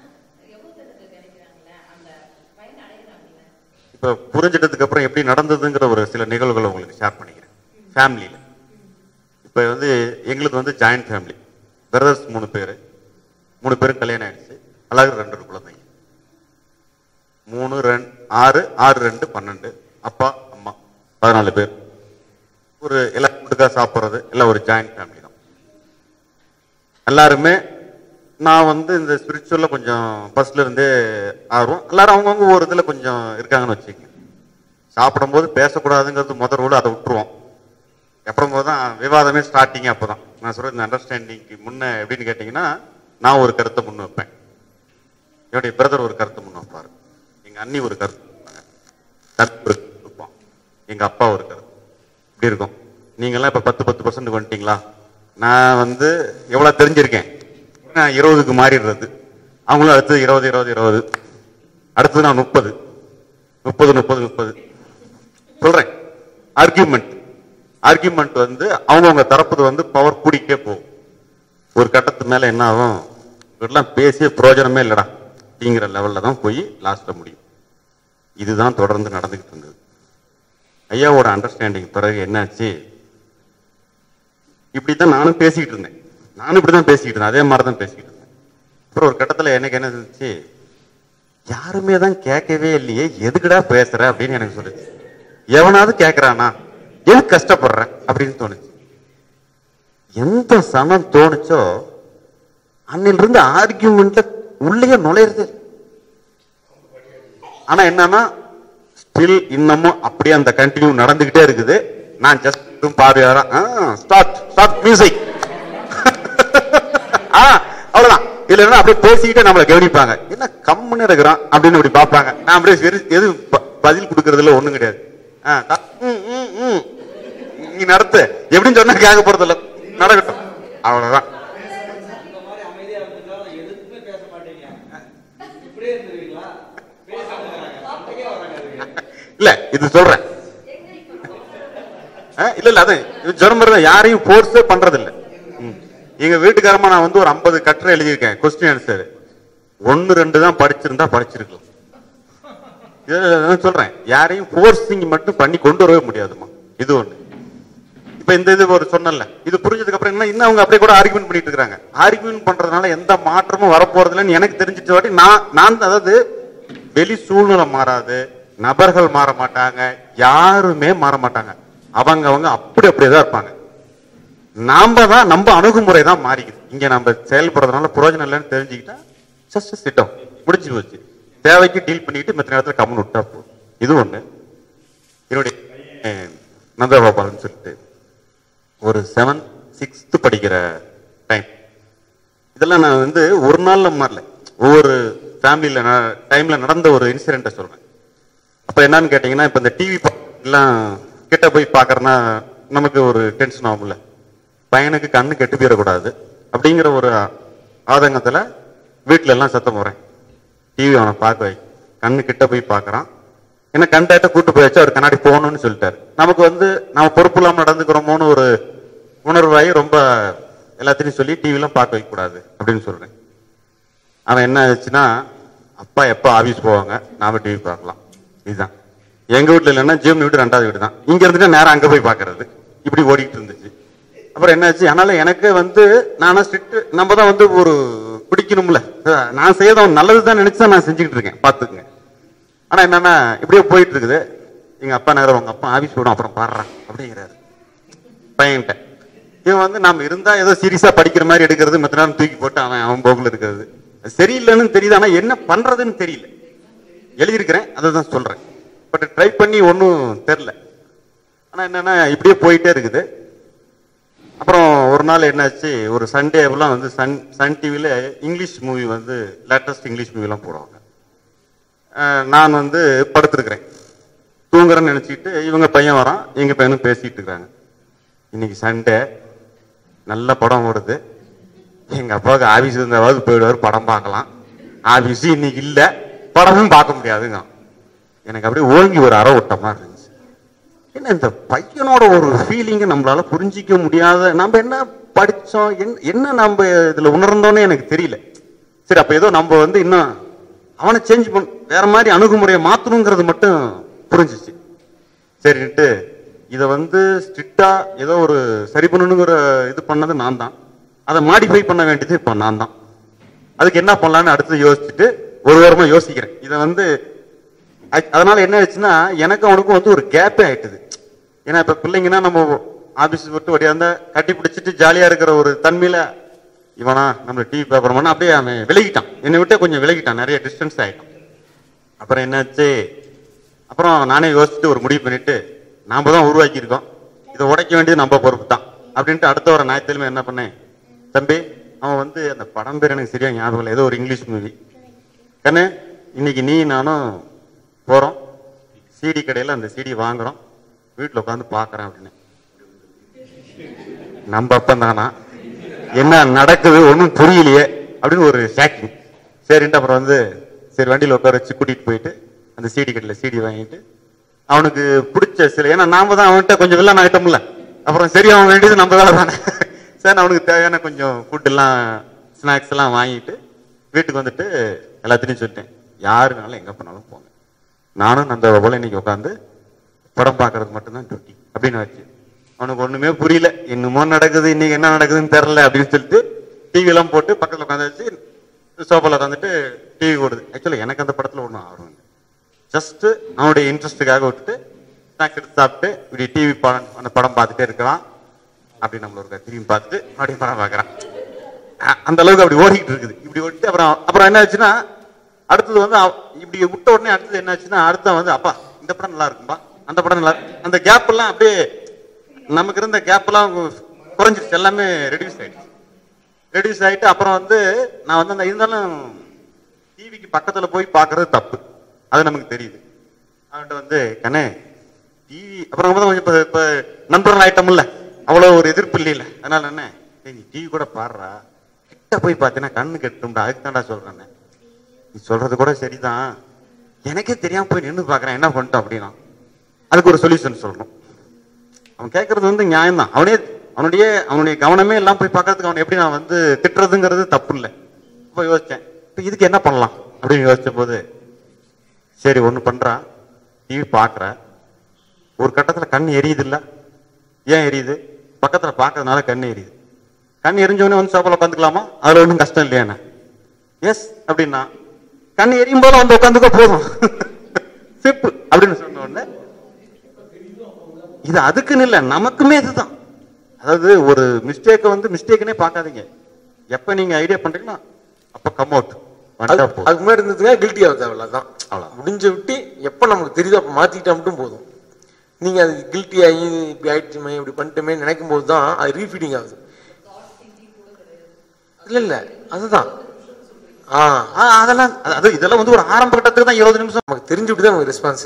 Speaker 2: இப்ப புரிஞ்சிட்டதுக்கு அப்புறம் எப்படி நடந்ததுங்கிற ஒரு சில நிகழ்வுகளை உங்களுக்கு ஷேர் பண்ணிக்கிறேன். ஃபேமிலியில இப்ப வந்து எங்களுக்கு வந்து ஜாயிண்ட் ஃபேமிலி, பிரதர்ஸ் மூணு பேர், மூணு பேரும் கல்யாணம் ஆயிடுச்சு. அழகு ரெண்டு ஒரு குழந்தைங்க, மூணு ரெண்டு ஆறு ஆறு ரெண்டு பன்னெண்டு, அப்பா அம்மா பதினாலு பேர். ஒரு எல்லாம் கூட்டுக்கா சாப்பிட்றது எல்லாம் ஒரு ஜாயிண்ட் ஃபேமிலி தான் எல்லாருமே. நான் வந்து இந்த ஸ்பிரிச்சுவல்ல கொஞ்சம் ஃபர்ஸ்ட்ல இருந்தே ஆர்வம். எல்லாரும் அவங்கவுங்க ஒரு இதில் கொஞ்சம் இருக்காங்கன்னு வச்சுக்கோங்க. சாப்பிடும்போது பேசக்கூடாதுங்கிறது முதல் ரூல், அதை விட்டுருவோம். அப்புறம் போது தான் விவாதமே ஸ்டார்டிங். அப்போ தான் நான் சொல்கிறேன், இந்த அண்டர்ஸ்டாண்டிங்க்கு முன்ன எப்படின்னு கேட்டிங்கன்னா, நான் ஒரு கருத்தை முன் வைப்பேன், என்னுடைய பிரதர் ஒரு கருத்தை முன் வைப்பார், எங்கள் அண்ணி ஒரு கருத்து தம்பி ஒரு கருத்து வைப்பான், எங்கள் அப்பா ஒரு கருத்து. இப்படி இருக்கும். நீங்கள்லாம் இப்போ பத்து பத்து பர்சன்ட் வந்துட்டீங்களா? நான் வந்து எவ்வளோ தெரிஞ்சிருக்கேன், நான் இருபதுக்கு மாறிடுறது. அவங்களும் அடுத்தது இருபது இருபது இருபது, அடுத்தது நான் முப்பது முப்பது முப்பது முப்பது சொல்றேன். ஆர்கியூமெண்ட் ஆர்கியூமெண்ட் வந்து அவங்கவுங்க தரப்புது வந்து பவர் கூடிக்கே போகும். ஒரு கட்டத்து மேல என்ன ஆகும், இதெல்லாம் பேசிய பிரயோஜனமே இல்லடா அப்படிங்கிற லெவல்ல தான் போய் லாஸ்ட்ல முடியும். இதுதான் தொடர்ந்து நடந்துகிட்டு இருந்தது. ஐயாவோட அண்டர்ஸ்டாண்டிங் பிறகு என்னாச்சு, இப்படித்தான் நானும் பேசிக்கிட்டு இருந்தேன். நானும் இப்படிதான் பேசிக்கிட்டு இருந்தேன், அதே மாதிரி தான் பேசிக்கிட்டு இருந்தேன். அப்புறம் ஒரு கட்டத்தில் எனக்கு என்ன இருந்துச்சு, யாருமே தான் கேட்கவே இல்லையே, எதுக்குடா பேசுற அப்படின்னு எனக்கு சொல்லுச்சு. எவனாவது கேட்கறானா, எனக்கு கஷ்டப்படுறேன் அப்படின்னு தோணுச்சு. எந்த சமம் தோணுச்சோ அன்னிலிருந்து ஆர்கியூமெண்ட்ல உள்ளே நுழையிறது. ஆனா என்னன்னா ஸ்டில் இன்னமும் அப்படியே அந்த கண்டினியூ நடந்துகிட்டே இருக்குது. நான் ஜஸ்ட் பார்வையாரா ஸ்டார்ட் ஸ்டார்ட் மியூசிக் அவ்வளவுதான். இதுல என்ன அப்படியே பேசிக்கிட்டே நம்மளை கவனிப்பாங்க, என்ன கம்முன்னு இருக்கிறான் அப்படின்னு அப்படி பார்ப்பாங்க. நான் அப்படியே எது பதில் கொடுக்கறதுல ஒண்ணும் கிடையாது. நீ நடத்து எப்படின்னு சொன்னா கேட்க போறது இல்ல, நடக்கட்டும் அவ்வளவுதான். இல்ல இது சொல்றேன், இல்ல இல்ல அது சொல்ல யாரையும் போர்ஸே பண்றது இல்ல. எங்க வீட்டுக்காரமா நான் வந்து ஒரு ஐம்பது கட்டுரை எழுதியிருக்கேன், கொஸ்டின் ஆன்சர். ஒன்னு ரெண்டு தான் படிச்சிருந்தா படிச்சிருக்கலாம். சொல்றேன், யாரையும் போர்சிங் மட்டும் பண்ணி கொண்டு வரவே முடியாதுமா. இது ஒண்ணு. இப்ப இந்த இது ஒரு சொன்னல, இது புரிஞ்சதுக்கு அப்புறம் என்ன, இன்னும் அவங்க அப்படியே கூட ஆர்கியூமெண்ட் பண்ணிட்டு இருக்காங்க. ஆர்கியூமெண்ட் பண்றதுனால எந்த மாற்றமும் வரப்போறது இல்லைன்னு எனக்கு தெரிஞ்சிட்ட வாட்டி நான் நான் அதாவது வெளி சூழ்நிலை மாறாது, நபர்கள் மாற மாட்டாங்க, யாருமே மாற மாட்டாங்க. அவங்க அவங்க அப்படி அப்படியேதான் இருப்பாங்க. நாம தான் நம்ம அணுகுமுறை தான் மாறிக்குது. இங்க நம்ம செயல்படுறதுனால பிரயோஜனம் இல்லைன்னு தெரிஞ்சுக்கிட்டா ஜஸ்ட் சிட்டம் முடிஞ்சு போச்சு. தேவைக்கு டீல் பண்ணிட்டு மற்ற நேரத்தில் கம்மன் விட்டா போதும். இது ஒண்ணு. என்னுடைய நந்தகோபால்னு சொல்லிட்டு ஒரு செவன்த் சிக்ஸ்த் படிக்கிற டைம், இதெல்லாம் நான் வந்து ஒரு நாள்ல மாறல, ஒவ்வொரு ஃபேமிலியில டைம்ல நடந்த ஒரு இன்சிடென்ட்டை சொல்றேன். அப்ப என்னன்னு கேட்டீங்கன்னா, இப்ப இந்த டிவி எல்லாம் கிட்ட போய் பாக்குறேன்னா நமக்கு ஒரு டென்ஷன் ஆகும்ல, பையனுக்கு கண்ணு கெட்டு போயிடக்கூடாது அப்படிங்கிற ஒரு ஆதங்கத்துல வீட்டுல எல்லாம் சத்தம் போறேன், டிவி அவனை பார்க்க வை. கண்ணு கிட்ட போய் பாக்குறான், என்ன கண்டாட்ட கூட்டு போயாச்சு, அவர் கண்ணாடி போகணும்னு சொல்லிட்டாரு. நமக்கு வந்து நம்ம பொறுப்பு இல்லாம நடந்துக்கிறோமோன்னு ஒரு உணர்வாயி ரொம்ப எல்லாத்தையும் சொல்லி டிவி எல்லாம் பார்க்க வைக்க கூடாது அப்படின்னு சொல்றேன். அவன் என்ன ஆச்சுன்னா, அப்பா எப்ப ஆபீஸ் போவாங்க, நாம டிவி பார்க்கலாம். இதுதான் எங்க வீட்டுல இல்லைன்னா ஜிம் வீடு ரெண்டாவது வீடு தான், இங்க இருந்துட்டு நேரம் அங்க போய் பாக்குறது, இப்படி ஓடிட்டு இருந்துச்சு. அப்புறம் என்னாச்சு, அதனால எனக்கு வந்து நானா ஸ்ட்ரிக்ட், நம்ம தான் வந்து ஒரு பிடிக்கணும்ல, நான் செய்யறத நல்லதுதான் நினைச்சுதான் நான் செஞ்சுக்கிட்டு இருக்கேன், பாத்துக்குங்க. ஆனா என்னன்னா இப்படியே போயிட்டு இருக்குது. எங்க அப்பா நேரம், உங்க அப்பா ஆபீஸ் போடும் அப்புறம் பாடுறான் அப்படிங்கிறாரு பையன்கிட்ட. இவன் வந்து நாம இருந்தா ஏதோ சீரியஸா படிக்கிற மாதிரி எடுக்கிறது, மற்ற நேரம் தூக்கி போட்டு அவன் அவன் போக்குல இருக்கிறது. சரியில்லைன்னு தெரியுது, ஆனா என்ன பண்றதுன்னு தெரியல. எழுதியிருக்கிறேன், அதை தான் சொல்றேன். பட் ட்ரை பண்ணி ஒன்றும் தெரில. ஆனா என்னன்னா இப்படியே போயிட்டே இருக்குது. அப்புறம் ஒரு நாள் என்னாச்சு, ஒரு சண்டேலாம் வந்து சன் சன் டிவியில இங்கிலீஷ் மூவி வந்து லேட்டஸ்ட் இங்கிலீஷ் மூவிலாம் போடுவாங்க. நான் வந்து படுத்திருக்கிறேன், தூங்குறேன்னு நினைச்சிட்டு இவங்க பையன் வரான், எங்க பையனும் பேசிட்டு இருக்காங்க. இன்னைக்கு சண்டே, நல்ல படம் ஓடுது, எங்க அப்பாவுக்கு ஆபீஸ் இருந்தாவது போயிடுவாரு, படம் பார்க்கலாம். ஆபீஸ் இன்னைக்கு இல்ல, படமும் பார்க்க முடியாதுங்க. எனக்கு அப்படியே ஓங்கி ஒரு அற ஓட்டமா இருந்துச்சு. என்ன இந்த பையனோட ஒரு ஃபீலிங்கை நம்மளால புரிஞ்சிக்க முடியாத, நம்ம என்ன படிச்சோம், என்ன நம்ம இதுல உணர்ந்தோன்னு எனக்கு தெரியல. சரி, அப்ப ஏதோ நம்ம வந்து இன்னும் அவனை சேஞ்ச் பண்ண, வேற மாதிரி அணுகுமுறையை மாத்தணுங்கிறது மட்டும் புரிஞ்சிச்சு. சரின்ட்டு இதை வந்து ஸ்ட்ரிக்டா ஏதோ ஒரு சரி பண்ணணுங்கிற இது பண்ணது நான் தான். அதை மாடிஃபை பண்ண வேண்டியது இப்போ நான் தான். அதுக்கு என்ன பண்ணலான்னு அடுத்து யோசிச்சுட்டு ஒரு வாரமா யோசிக்கிறேன். இதை வந்து அதனால என்ன ஆச்சுன்னா, எனக்கு அவனுக்கும் வந்து ஒரு கேப்பே ஆயிட்டுது. ஏன்னா இப்ப பிள்ளைங்கன்னா நம்ம ஆபீஸ் விட்டு ஒடியாந்த கட்டி பிடிச்சிட்டு ஜாலியா இருக்கிற ஒரு தன்மையில இவனா நம்ம டிவி பேப்பர் பண்ணா அப்படியே அவன் விலகிட்டான், என்னை விட்டு கொஞ்சம் விலகிட்டான், நிறைய டிஸ்டன்ஸ் ஆயிட்டான். அப்புறம் என்னாச்சு, அப்புறம் நானே யோசிச்சுட்டு ஒரு முடிவு பண்ணிட்டு, நாம தான் உருவாக்கி இருக்கோம், இதை உடைக்க வேண்டியது நம்ம பொறுப்பு தான் அப்படின்ட்டு அடுத்த ஒரு ஞாயிற்றுக்கிழமை என்ன பண்ணேன், தம்பி அவன் வந்து அந்த படம் பேர் எனக்கு சரியா ஞாபகம் இல்லை, ஏதோ ஒரு இங்கிலீஷ் மூவி, கண்ணு இன்னைக்கு நீ நானும் போறோம் சிடி கடையில் அந்த சிடி வாங்குறோம், வீட்டில் உட்காந்து பார்க்குறேன் அப்படின்னு. நம்ம அப்பன் தானா, என்ன நடக்குது ஒன்றும் புரியலையே அப்படின்னு ஒரு ஷாக்கிங். சரின்ட்டு அப்புறம் வந்து சரி வண்டியில் உட்கார வச்சு கூட்டிகிட்டு போயிட்டு அந்த சிடி கடையில் சிடி வாங்கிட்டு அவனுக்கு பிடிச்ச சில, ஏன்னா நாம தான் அவன்கிட்ட கொஞ்சம் வில்லன் ஆகிட்டோம்ல, அப்புறம் சரி அவன் வேண்டியது நம்ம வேலை தானே. சரி அவனுக்கு தேவையான கொஞ்சம் ஃபுட்டெல்லாம் ஸ்நாக்ஸ் எல்லாம் வாங்கிட்டு வீட்டுக்கு வந்துட்டு எல்லாத்தையும் சொல்லிட்டேன், யாருனாலும் எங்கே போனாலும் போங்க, நானும் அந்த போல இன்னைக்கு உட்காந்து படம் பார்க்கறதுக்கு மட்டும்தான் டியூட்டி அப்படின்னு வச்சு. அவனுக்கு ஒண்ணுமே புரியல, என்னமோ நடக்குது இன்னைக்கு என்ன நடக்குதுன்னு தெரியல அப்படின்னு சொல்லிட்டு டிவி எல்லாம் போட்டு பக்கத்துல உட்காந்து வச்சு சோஃபால உட்காந்துட்டு டிவி ஓடுது. ஆக்சுவலா எனக்கு அந்த படத்துல ஒன்றும் ஆர்வம் இல்லை, ஜஸ்ட் அவனுடைய இன்ட்ரெஸ்ட்டுக்காக விட்டுட்டு ஸ்நாக்ஸ் எடுத்து சாப்பிட்டு இப்படி டிவி படம் அந்த படம் பார்த்துட்டே இருக்கலாம். அப்படி நம்மள ஒரு திரும்பி பார்த்துட்டு அப்படியே படம் பார்க்கறான். அந்த அளவுக்கு அப்படி ஓடிக்கிட்டு இருக்குது. இப்படி ஓடிட்டு அப்புறம் அப்புறம் என்ன ஆச்சுன்னா, அடுத்தது வந்து இப்படி விட்ட உடனே அடுத்தது என்ன ஆச்சுன்னா, அடுத்த வந்து அப்பா இந்த படம் நல்லா இருக்கும்பா, அந்த படம் நல்லா இருக்கு, அந்த கேப் எல்லாம் அப்படியே நமக்கு இருந்த கேப் எல்லாம் குறைஞ்சிருச்சு, எல்லாமே ரெடியூஸ் ஆயிடுச்சு. ரெடியூஸ் ஆயிட்டு அப்புறம் வந்து நான் வந்து அந்த இருந்தாலும் டிவிக்கு பக்கத்துல போய் பார்க்கறது தப்பு, அது நமக்கு தெரியுது. அவன்கிட்ட வந்து கண்ணே டிவி அப்புறம் கொஞ்சம் இப்ப இப்ப நண்பர்கள் ஆயிட்டோம்ல, அவ்வளவு ஒரு எதிர்ப்பு இல்லையில, அதனால என்ன நீ டிவி கூட பாடுறா, கிட்ட போய் பார்த்தீங்கன்னா கண்ணு கெட்டும்டா, அதுக்கு தான்டா சொல்றேன், நீ சொல்றது கூட சரிதான், எனக்கே தெரியாம போய் நின்று பாக்குறேன் என்ன பண்ணிட்டோம் அப்படின்னா அதுக்கு ஒரு சொல்யூஷன் சொல்லணும். அவன் கேட்கறது வந்து நியாயம் தான், அவனே அவனுடைய அவனுடைய கவனமே எல்லாம் போய் பார்க்கறதுக்கு அவன் எப்படி நான் வந்து திட்டுறதுங்கிறது தப்பு இல்லை. இப்போ யோசிச்சேன், இப்போ இதுக்கு என்ன பண்ணலாம் அப்படின்னு யோசிச்ச போது சரி ஒன்று பண்றான், டிவி பார்க்குற ஒரு கட்டத்தில் கண் எரியுது இல்லை, ஏன் எரியுது, பக்கத்தில் பார்க்கறதுனால கண் எரியுது, கண் எரிஞ்சவொடனே வந்து சோப்பால உட்காந்துக்கலாமா, அதில் ஒன்றும் கஷ்டம் இல்லையாண்ணா, எஸ் அப்படின்னா கண் எரியும் போது வந்து உட்காந்துக்க போதும் சிப்பு அப்படின்னு சொன்ன உடனே இது அதுக்குன்னு இல்லை நமக்குமே இதுதான். அதாவது ஒரு மிஸ்டேக்கை வந்து மிஸ்டேக்குன்னே பார்க்காதீங்க, எப்ப நீங்க ஐடியா பண்றீங்கன்னா அப்ப கம் அவுட்.
Speaker 1: அதுக்கு முன்னாடி இருந்ததுங்க கில்ட்டி ஆகுது, அவ்வளவுதான். அவ்வளோ முடிஞ்ச விட்டு எப்ப நமக்கு தெரியுதோ அப்ப மாத்திக்கிட்டா மட்டும் போதும். நீங்க அது கில்ட்டி ஆகி இப்படி ஆயிடுச்சுமே இப்படி பண்ணிட்டுமே நினைக்கும் போது தான் அது ரீஃபீடிங் ஆகுது. இல்ல இல்ல அதுதான்
Speaker 2: அதெல்லாம் அது இதெல்லாம் வந்து ஒரு ஆரம்ப கட்டத்துக்கு தான் இருபது நிமிஷம்
Speaker 1: நமக்கு தெரிஞ்சுட்டு தான் நமக்கு ரெஸ்பான்ஸ்.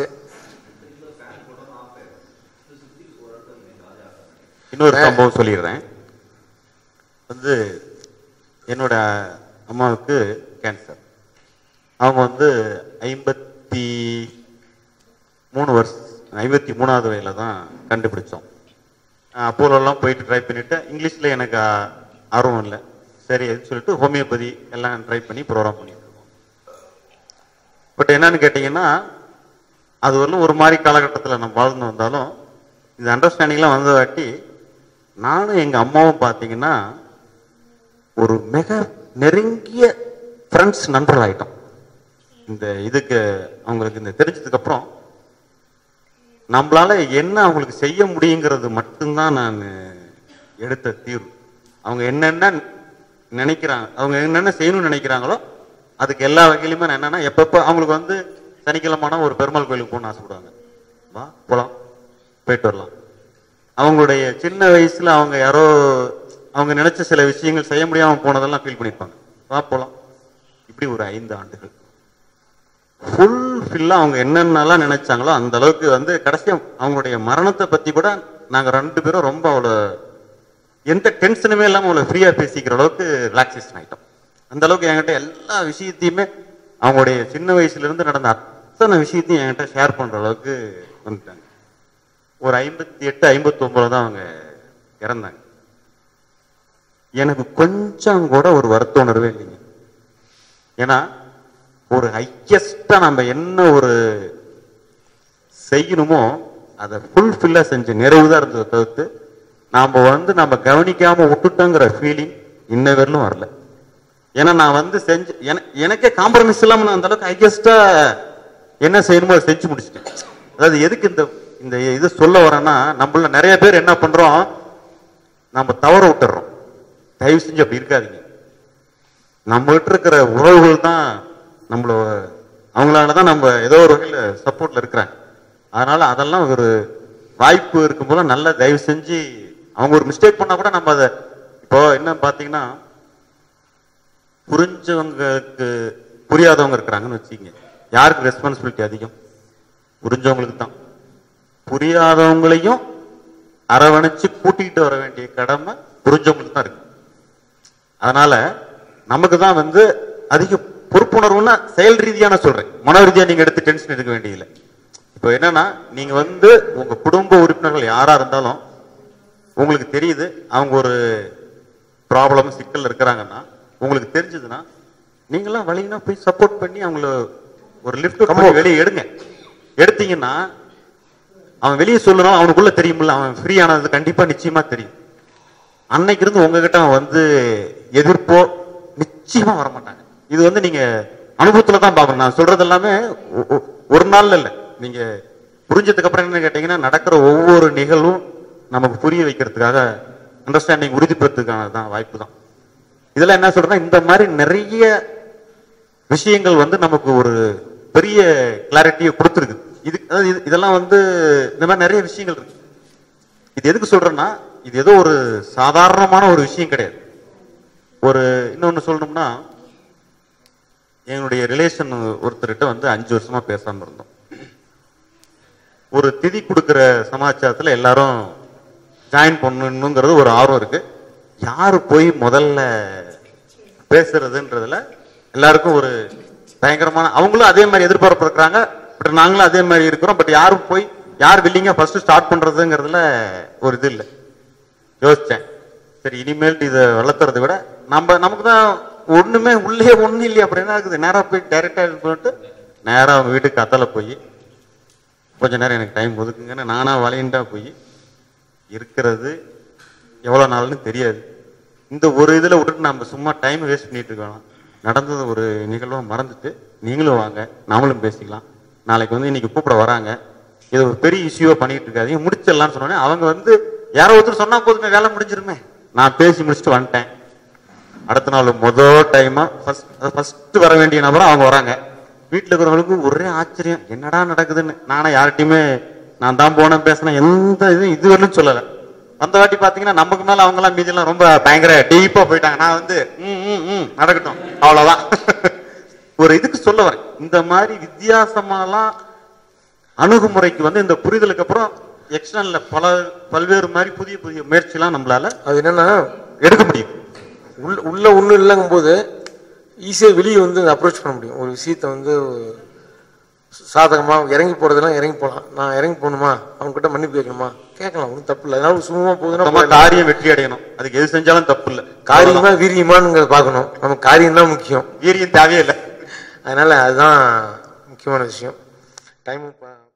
Speaker 2: இன்னொரு சம்பவம் சொல்லிடுறேன். வந்து என்னோட அம்மாவுக்கு கேன்சர், அவங்க வந்து ஐம்பத்தி மூணு வருஷம் ஐம்பத்தி மூணாவது வயதுல தான் கண்டுபிடிச்சோம். அப்போலெல்லாம் போயிட்டு ட்ரை பண்ணிட்டு இங்கிலீஷ்ல எனக்கு ஆர்வம் இல்லை, சரி எதுன்னு சொல்லிட்டு ஹோமியோபதி எல்லாம் ட்ரை பண்ணி ப்ரோக்ராம் பண்ணிட்டு இருக்கோம். பட் என்னன்னு கேட்டீங்கன்னா, அது வரலும் ஒரு மாதிரி காலகட்டத்தில் நம்ம வாழ்ந்து வந்தாலும் இந்த அண்டர்ஸ்டாண்டிங்லாம் வந்ததாட்டி நானும் எங்கள் அம்மாவும் பார்த்தீங்கன்னா ஒரு மிக நெருங்கிய ஃப்ரெண்ட்ஸ், நண்பர்கள் ஆகிட்டோம். இந்த இதுக்கு அவங்களுக்கு இந்த தெரிஞ்சதுக்கு அப்புறம் நம்மளால என்ன அவங்களுக்கு செய்ய முடியுங்கிறது மட்டும்தான் நான் எடுத்த தீர்வு. அவங்க என்னென்ன நினைக்கிறாங்க, அவங்க என்னென்ன செய்யணும்னு நினைக்கிறாங்களோ அதுக்கு எல்லா வகையிலுமே நான் என்னன்னா, எப்பப்போ அவங்களுக்கு வந்து சனிக்கிழமான ஒரு பெருமாள் கோயிலுக்கு போகணும்னு ஆசைப்படுவாங்க, வா போகலாம் போயிட்டு வரலாம். அவங்களுடைய சின்ன வயசுல அவங்க யாரோ அவங்க நினைச்ச சில விஷயங்கள் செய்ய முடியாம போனதெல்லாம் ஃபீல் பண்ணியிருப்பாங்க, வா போகலாம். இப்படி ஒரு ஐந்து ஆண்டுகள் ஃபுல்ஃபில்லாக அவங்க என்னென்னலாம் நினைச்சாங்களோ அந்த அளவுக்கு வந்து கடைசியாக அவங்களுடைய மரணத்தை பற்றி கூட நாங்கள் ரெண்டு பேரும் ரொம்ப அவ்வளோ எந்த டென்ஷனுமே இல்லாமல் அவ்வளோ ஃப்ரீயாக பேசிக்கிற அளவுக்கு ரிலாக்ஸேஷன் ஆகிட்டோம். அந்த அளவுக்கு என்கிட்ட எல்லா விஷயத்தையுமே அவங்களுடைய சின்ன வயசுலேருந்து நடந்த அத்தனை விஷயத்தையும் என்கிட்ட ஷேர் பண்ணுற அளவுக்கு வந்துட்டாங்க. ஒரு ஐம்பத்தி எட்டு ஐம்பத்தி ஒன்பதுல தான் அவங்க இறந்தாங்க. எனக்கு கொஞ்சம் கூட ஒரு வருத்த உணர்வே இல்லைங்க. ஏன்னா ஒரு ஹையஸ்டா நம்ம என்ன ஒரு செய்யணுமோ அதை ஃபுல்ஃபில்லா செஞ்ச நிறைவுதான் இருந்ததை தவிர்த்து நாம வந்து நம்ம கவனிக்காம விட்டுட்டோங்கிற ஃபீலிங் இன்ன வரலும் வரல. ஏன்னா நான் வந்து செஞ்சு எனக்கே காம்ப்ரமைஸ் இல்லாம நான் அந்த அளவுக்கு ஹையஸ்டா என்ன செய்யணுமோ அதை செஞ்சு முடிச்சிட்டேன். அதாவது எதுக்கு இந்த இந்த இது சொல்ல வரேன்னா, நம்மள நிறைய பேர் என்ன பண்றோம், நம்ம தவற விட்டுறோம். தயவு செஞ்சு அப்படி இருக்காதீங்க. நம்மகிட்ட இருக்கிற உறவுகள் தான் நம்மள அவங்களாலதான் நம்ம ஏதோ ஒரு வகையில சப்போர்ட்ல இருக்கிறாங்க. அதனால அதெல்லாம் ஒரு வாய்ப்பு இருக்கும் போல நல்லா தயவு செஞ்சு அவங்க ஒரு மிஸ்டேக் பண்ணா கூட நம்ம அதை இப்போ என்ன பாத்தீங்கன்னா, புரிஞ்சவங்களுக்கு புரியாதவங்க இருக்கிறாங்கன்னு வச்சுக்கீங்க. யாருக்கு ரெஸ்பான்சிபிலிட்டி அதிகம்? புரிஞ்சவங்களுக்கு தான். புரியாதவங்களையும் அரவணைச்சு கூட்டிகிட்டு வர வேண்டிய கடமை புரிஞ்சவங்களுக்கு தான் இருக்கு. அதனால நமக்கு தான் வந்து அதிக பொறுப்புணர்வுன்னா செயல் ரீதியான சொல்றேன், மன ரீதியா நீங்க எடுத்து டென்ஷன் எடுக்க வேண்டியதில்லை. இப்போ என்னன்னா, நீங்க வந்து உங்க குடும்ப உறுப்பினர்கள் யாரா இருந்தாலும் உங்களுக்கு தெரியுது அவங்க ஒரு ப்ராப்ளம் சிக்கல் இருக்கிறாங்கன்னா, உங்களுக்கு தெரிஞ்சதுன்னா நீங்களாம் வழினா போய் சப்போர்ட் பண்ணி அவங்கள ஒரு லிஃப்ட் பண்ணி வெளியே எடுங்க. எடுத்தீங்கன்னா அவன் வெளியே சொல்லணும், அவனுக்குள்ள தெரியுமில்ல, அவன் ஃப்ரீ ஆனது கண்டிப்பா நிச்சயமா தெரியும். அன்னைக்கு இருந்து உங்ககிட்ட அவன் வந்து எதிர்ப்போ நிச்சயமா வரமாட்டாங்க. இது வந்து நீங்க அனுபவத்துல தான் பார்க்கணும். நான் சொல்றது எல்லாமே ஒரு நாள்ல இல்லை. நீங்க புரிஞ்சதுக்கு அப்புறம் என்ன கேட்டீங்கன்னா, நடக்கிற ஒவ்வொரு நிகழ்வும் நமக்கு புரிய வைக்கிறதுக்காக அண்டர்ஸ்டாண்டிங் உறுதிப்படுத்துறதுக்கான தான் வாய்ப்பு தான். இதெல்லாம் என்ன சொல்றேன்னா, இந்த மாதிரி நிறைய விஷயங்கள் வந்து நமக்கு ஒரு பெரிய கிளாரிட்டியை கொடுத்துருக்கு. இது இதெல்லாம் வந்து இந்த மாதிரி நிறைய விஷயங்கள் இருக்கு. இது எதுக்கு சொல்றேன்னா, இது ஏதோ ஒரு சாதாரணமான ஒரு விஷயம் கிடையாது. ஒரு இன்னொன்னு சொல்லணும்னா, என்னுடைய ரிலேஷன் ஒருத்தர்கிட்ட வந்து அஞ்சு வருஷமா பேசாம இருந்தோம். ஒரு திதி கொடுக்கிற சமாச்சாரத்துல எல்லாரும் ஜாயின் பண்ணணுங்கிறது ஒரு ஆர்வம் இருக்கு. யாரு போய் முதல்ல பேசுறதுன்றதுல எல்லாருக்கும் ஒரு பயங்கரமான, அவங்களும் அதே மாதிரி எதிர்பார்ப்பு இருக்கிறாங்க, பட் நாங்களும் அதே மாதிரி இருக்கிறோம். பட் யாரும் போய் யார் வில்லிங்கா ஃபர்ஸ்ட் ஸ்டார்ட் பண்றதுங்கிறதுல ஒரு இது இல்லை. யோசிச்சேன், சரி இனிமேல் இதை வளர்த்துறதை விட நம்ம நமக்கு தான் ஒண்ணுமே உள்ளே ஒண்ணு இல்லையா அப்படின்னா இருக்குது. நேரா போய் டைரக்டா போட்டு நேரா அவங்க வீட்டுக்கு கத்தல போய் கொஞ்ச நேரம் எனக்கு டைம் ஒதுக்குங்கன்னு நானா வளையண்டா போய் இருக்கிறது எவ்வளவு நாள்னு தெரியாது. இந்த ஒரு இதுல விட்டுட்டு நம்ம சும்மா டைம் வேஸ்ட் பண்ணிட்டு இருக்கோம். நடந்தது ஒரு நிகழ்வா மறந்துட்டு நீங்களும் வாங்க, நாமளும் பேசிக்கலாம். நாளைக்கு வந்து இன்னைக்கு கூப்பிட வராங்க, இது ஒரு பெரிய இஷ்யூவா பண்ணிட்டு இருக்காதீங்க, முடிச்சிடலாம்னு சொன்னோன்னே அவங்க வந்து யாரோ ஒருத்தர் சொன்னா போதுமே, வேலை முடிஞ்சிருமே. நான் பேசி முடிச்சுட்டு வந்துட்டேன். அடுத்த நாள் முதல் டைமா ஃபர்ஸ்ட் வர வேண்டிய நபரும் அவங்க வராங்க. வீட்டுல இருக்கிறவங்களுக்கு ஒரே ஆச்சரியம், என்னடா நடக்குதுன்னு. நானே யார்கிட்டையுமே நான் தான் போனேன் பேசினேன், எந்த இதுவும் இதுவரையும் சொல்லலை. அந்த வாட்டி பாத்தீங்கன்னா நமக்கு மேல அவங்க எல்லாம் மீதி எல்லாம் ரொம்ப பயங்கர டீப்பா போயிட்டாங்க. நான் வந்து ம் ம் ம் நடக்கட்டும் அவ்வளவுதான். ஒரு இதுக்கு சொல்ல வரேன், இந்த மாதிரி வித்தியாசமாலாம் அணுகுமுறைக்கு வந்து இந்த புரிதலுக்கு அப்புறம் எக்ஸ்டர்னல்ல பல பல்வேறு மாதிரி புதிய புதிய முயற்சிலாம் நம்மளால
Speaker 1: அது என்னன்னா
Speaker 2: எடுக்க முடியும்.
Speaker 1: உள்ள உள்ள ஒன்றும் இல்லைங்கும் போது ஈஸியாக வெளியே வந்து அப்ரோச் பண்ண முடியும். ஒரு விஷயத்த வந்து சாதகமாக இறங்கி போறதெல்லாம் இறங்கி போகலாம். நான் இறங்கி போகணுமா, அவங்ககிட்ட மன்னிப்பு கேட்கணுமா, கேட்கலாம், ஒன்றும் தப்பு இல்லை. அதனால சும்மா போகுதுன்னா
Speaker 2: காரியம் வெற்றி அடையணும், அதுக்கு எது செஞ்சாலும் தப்பு இல்லை.
Speaker 1: காரியமா வீரியமானுங்கிறத பார்க்கணும். நமக்கு காரியம் தான் முக்கியம்,
Speaker 2: வீரியம் தேவையில்லை.
Speaker 1: அதனால அதுதான் முக்கியமான விஷயம். டைம்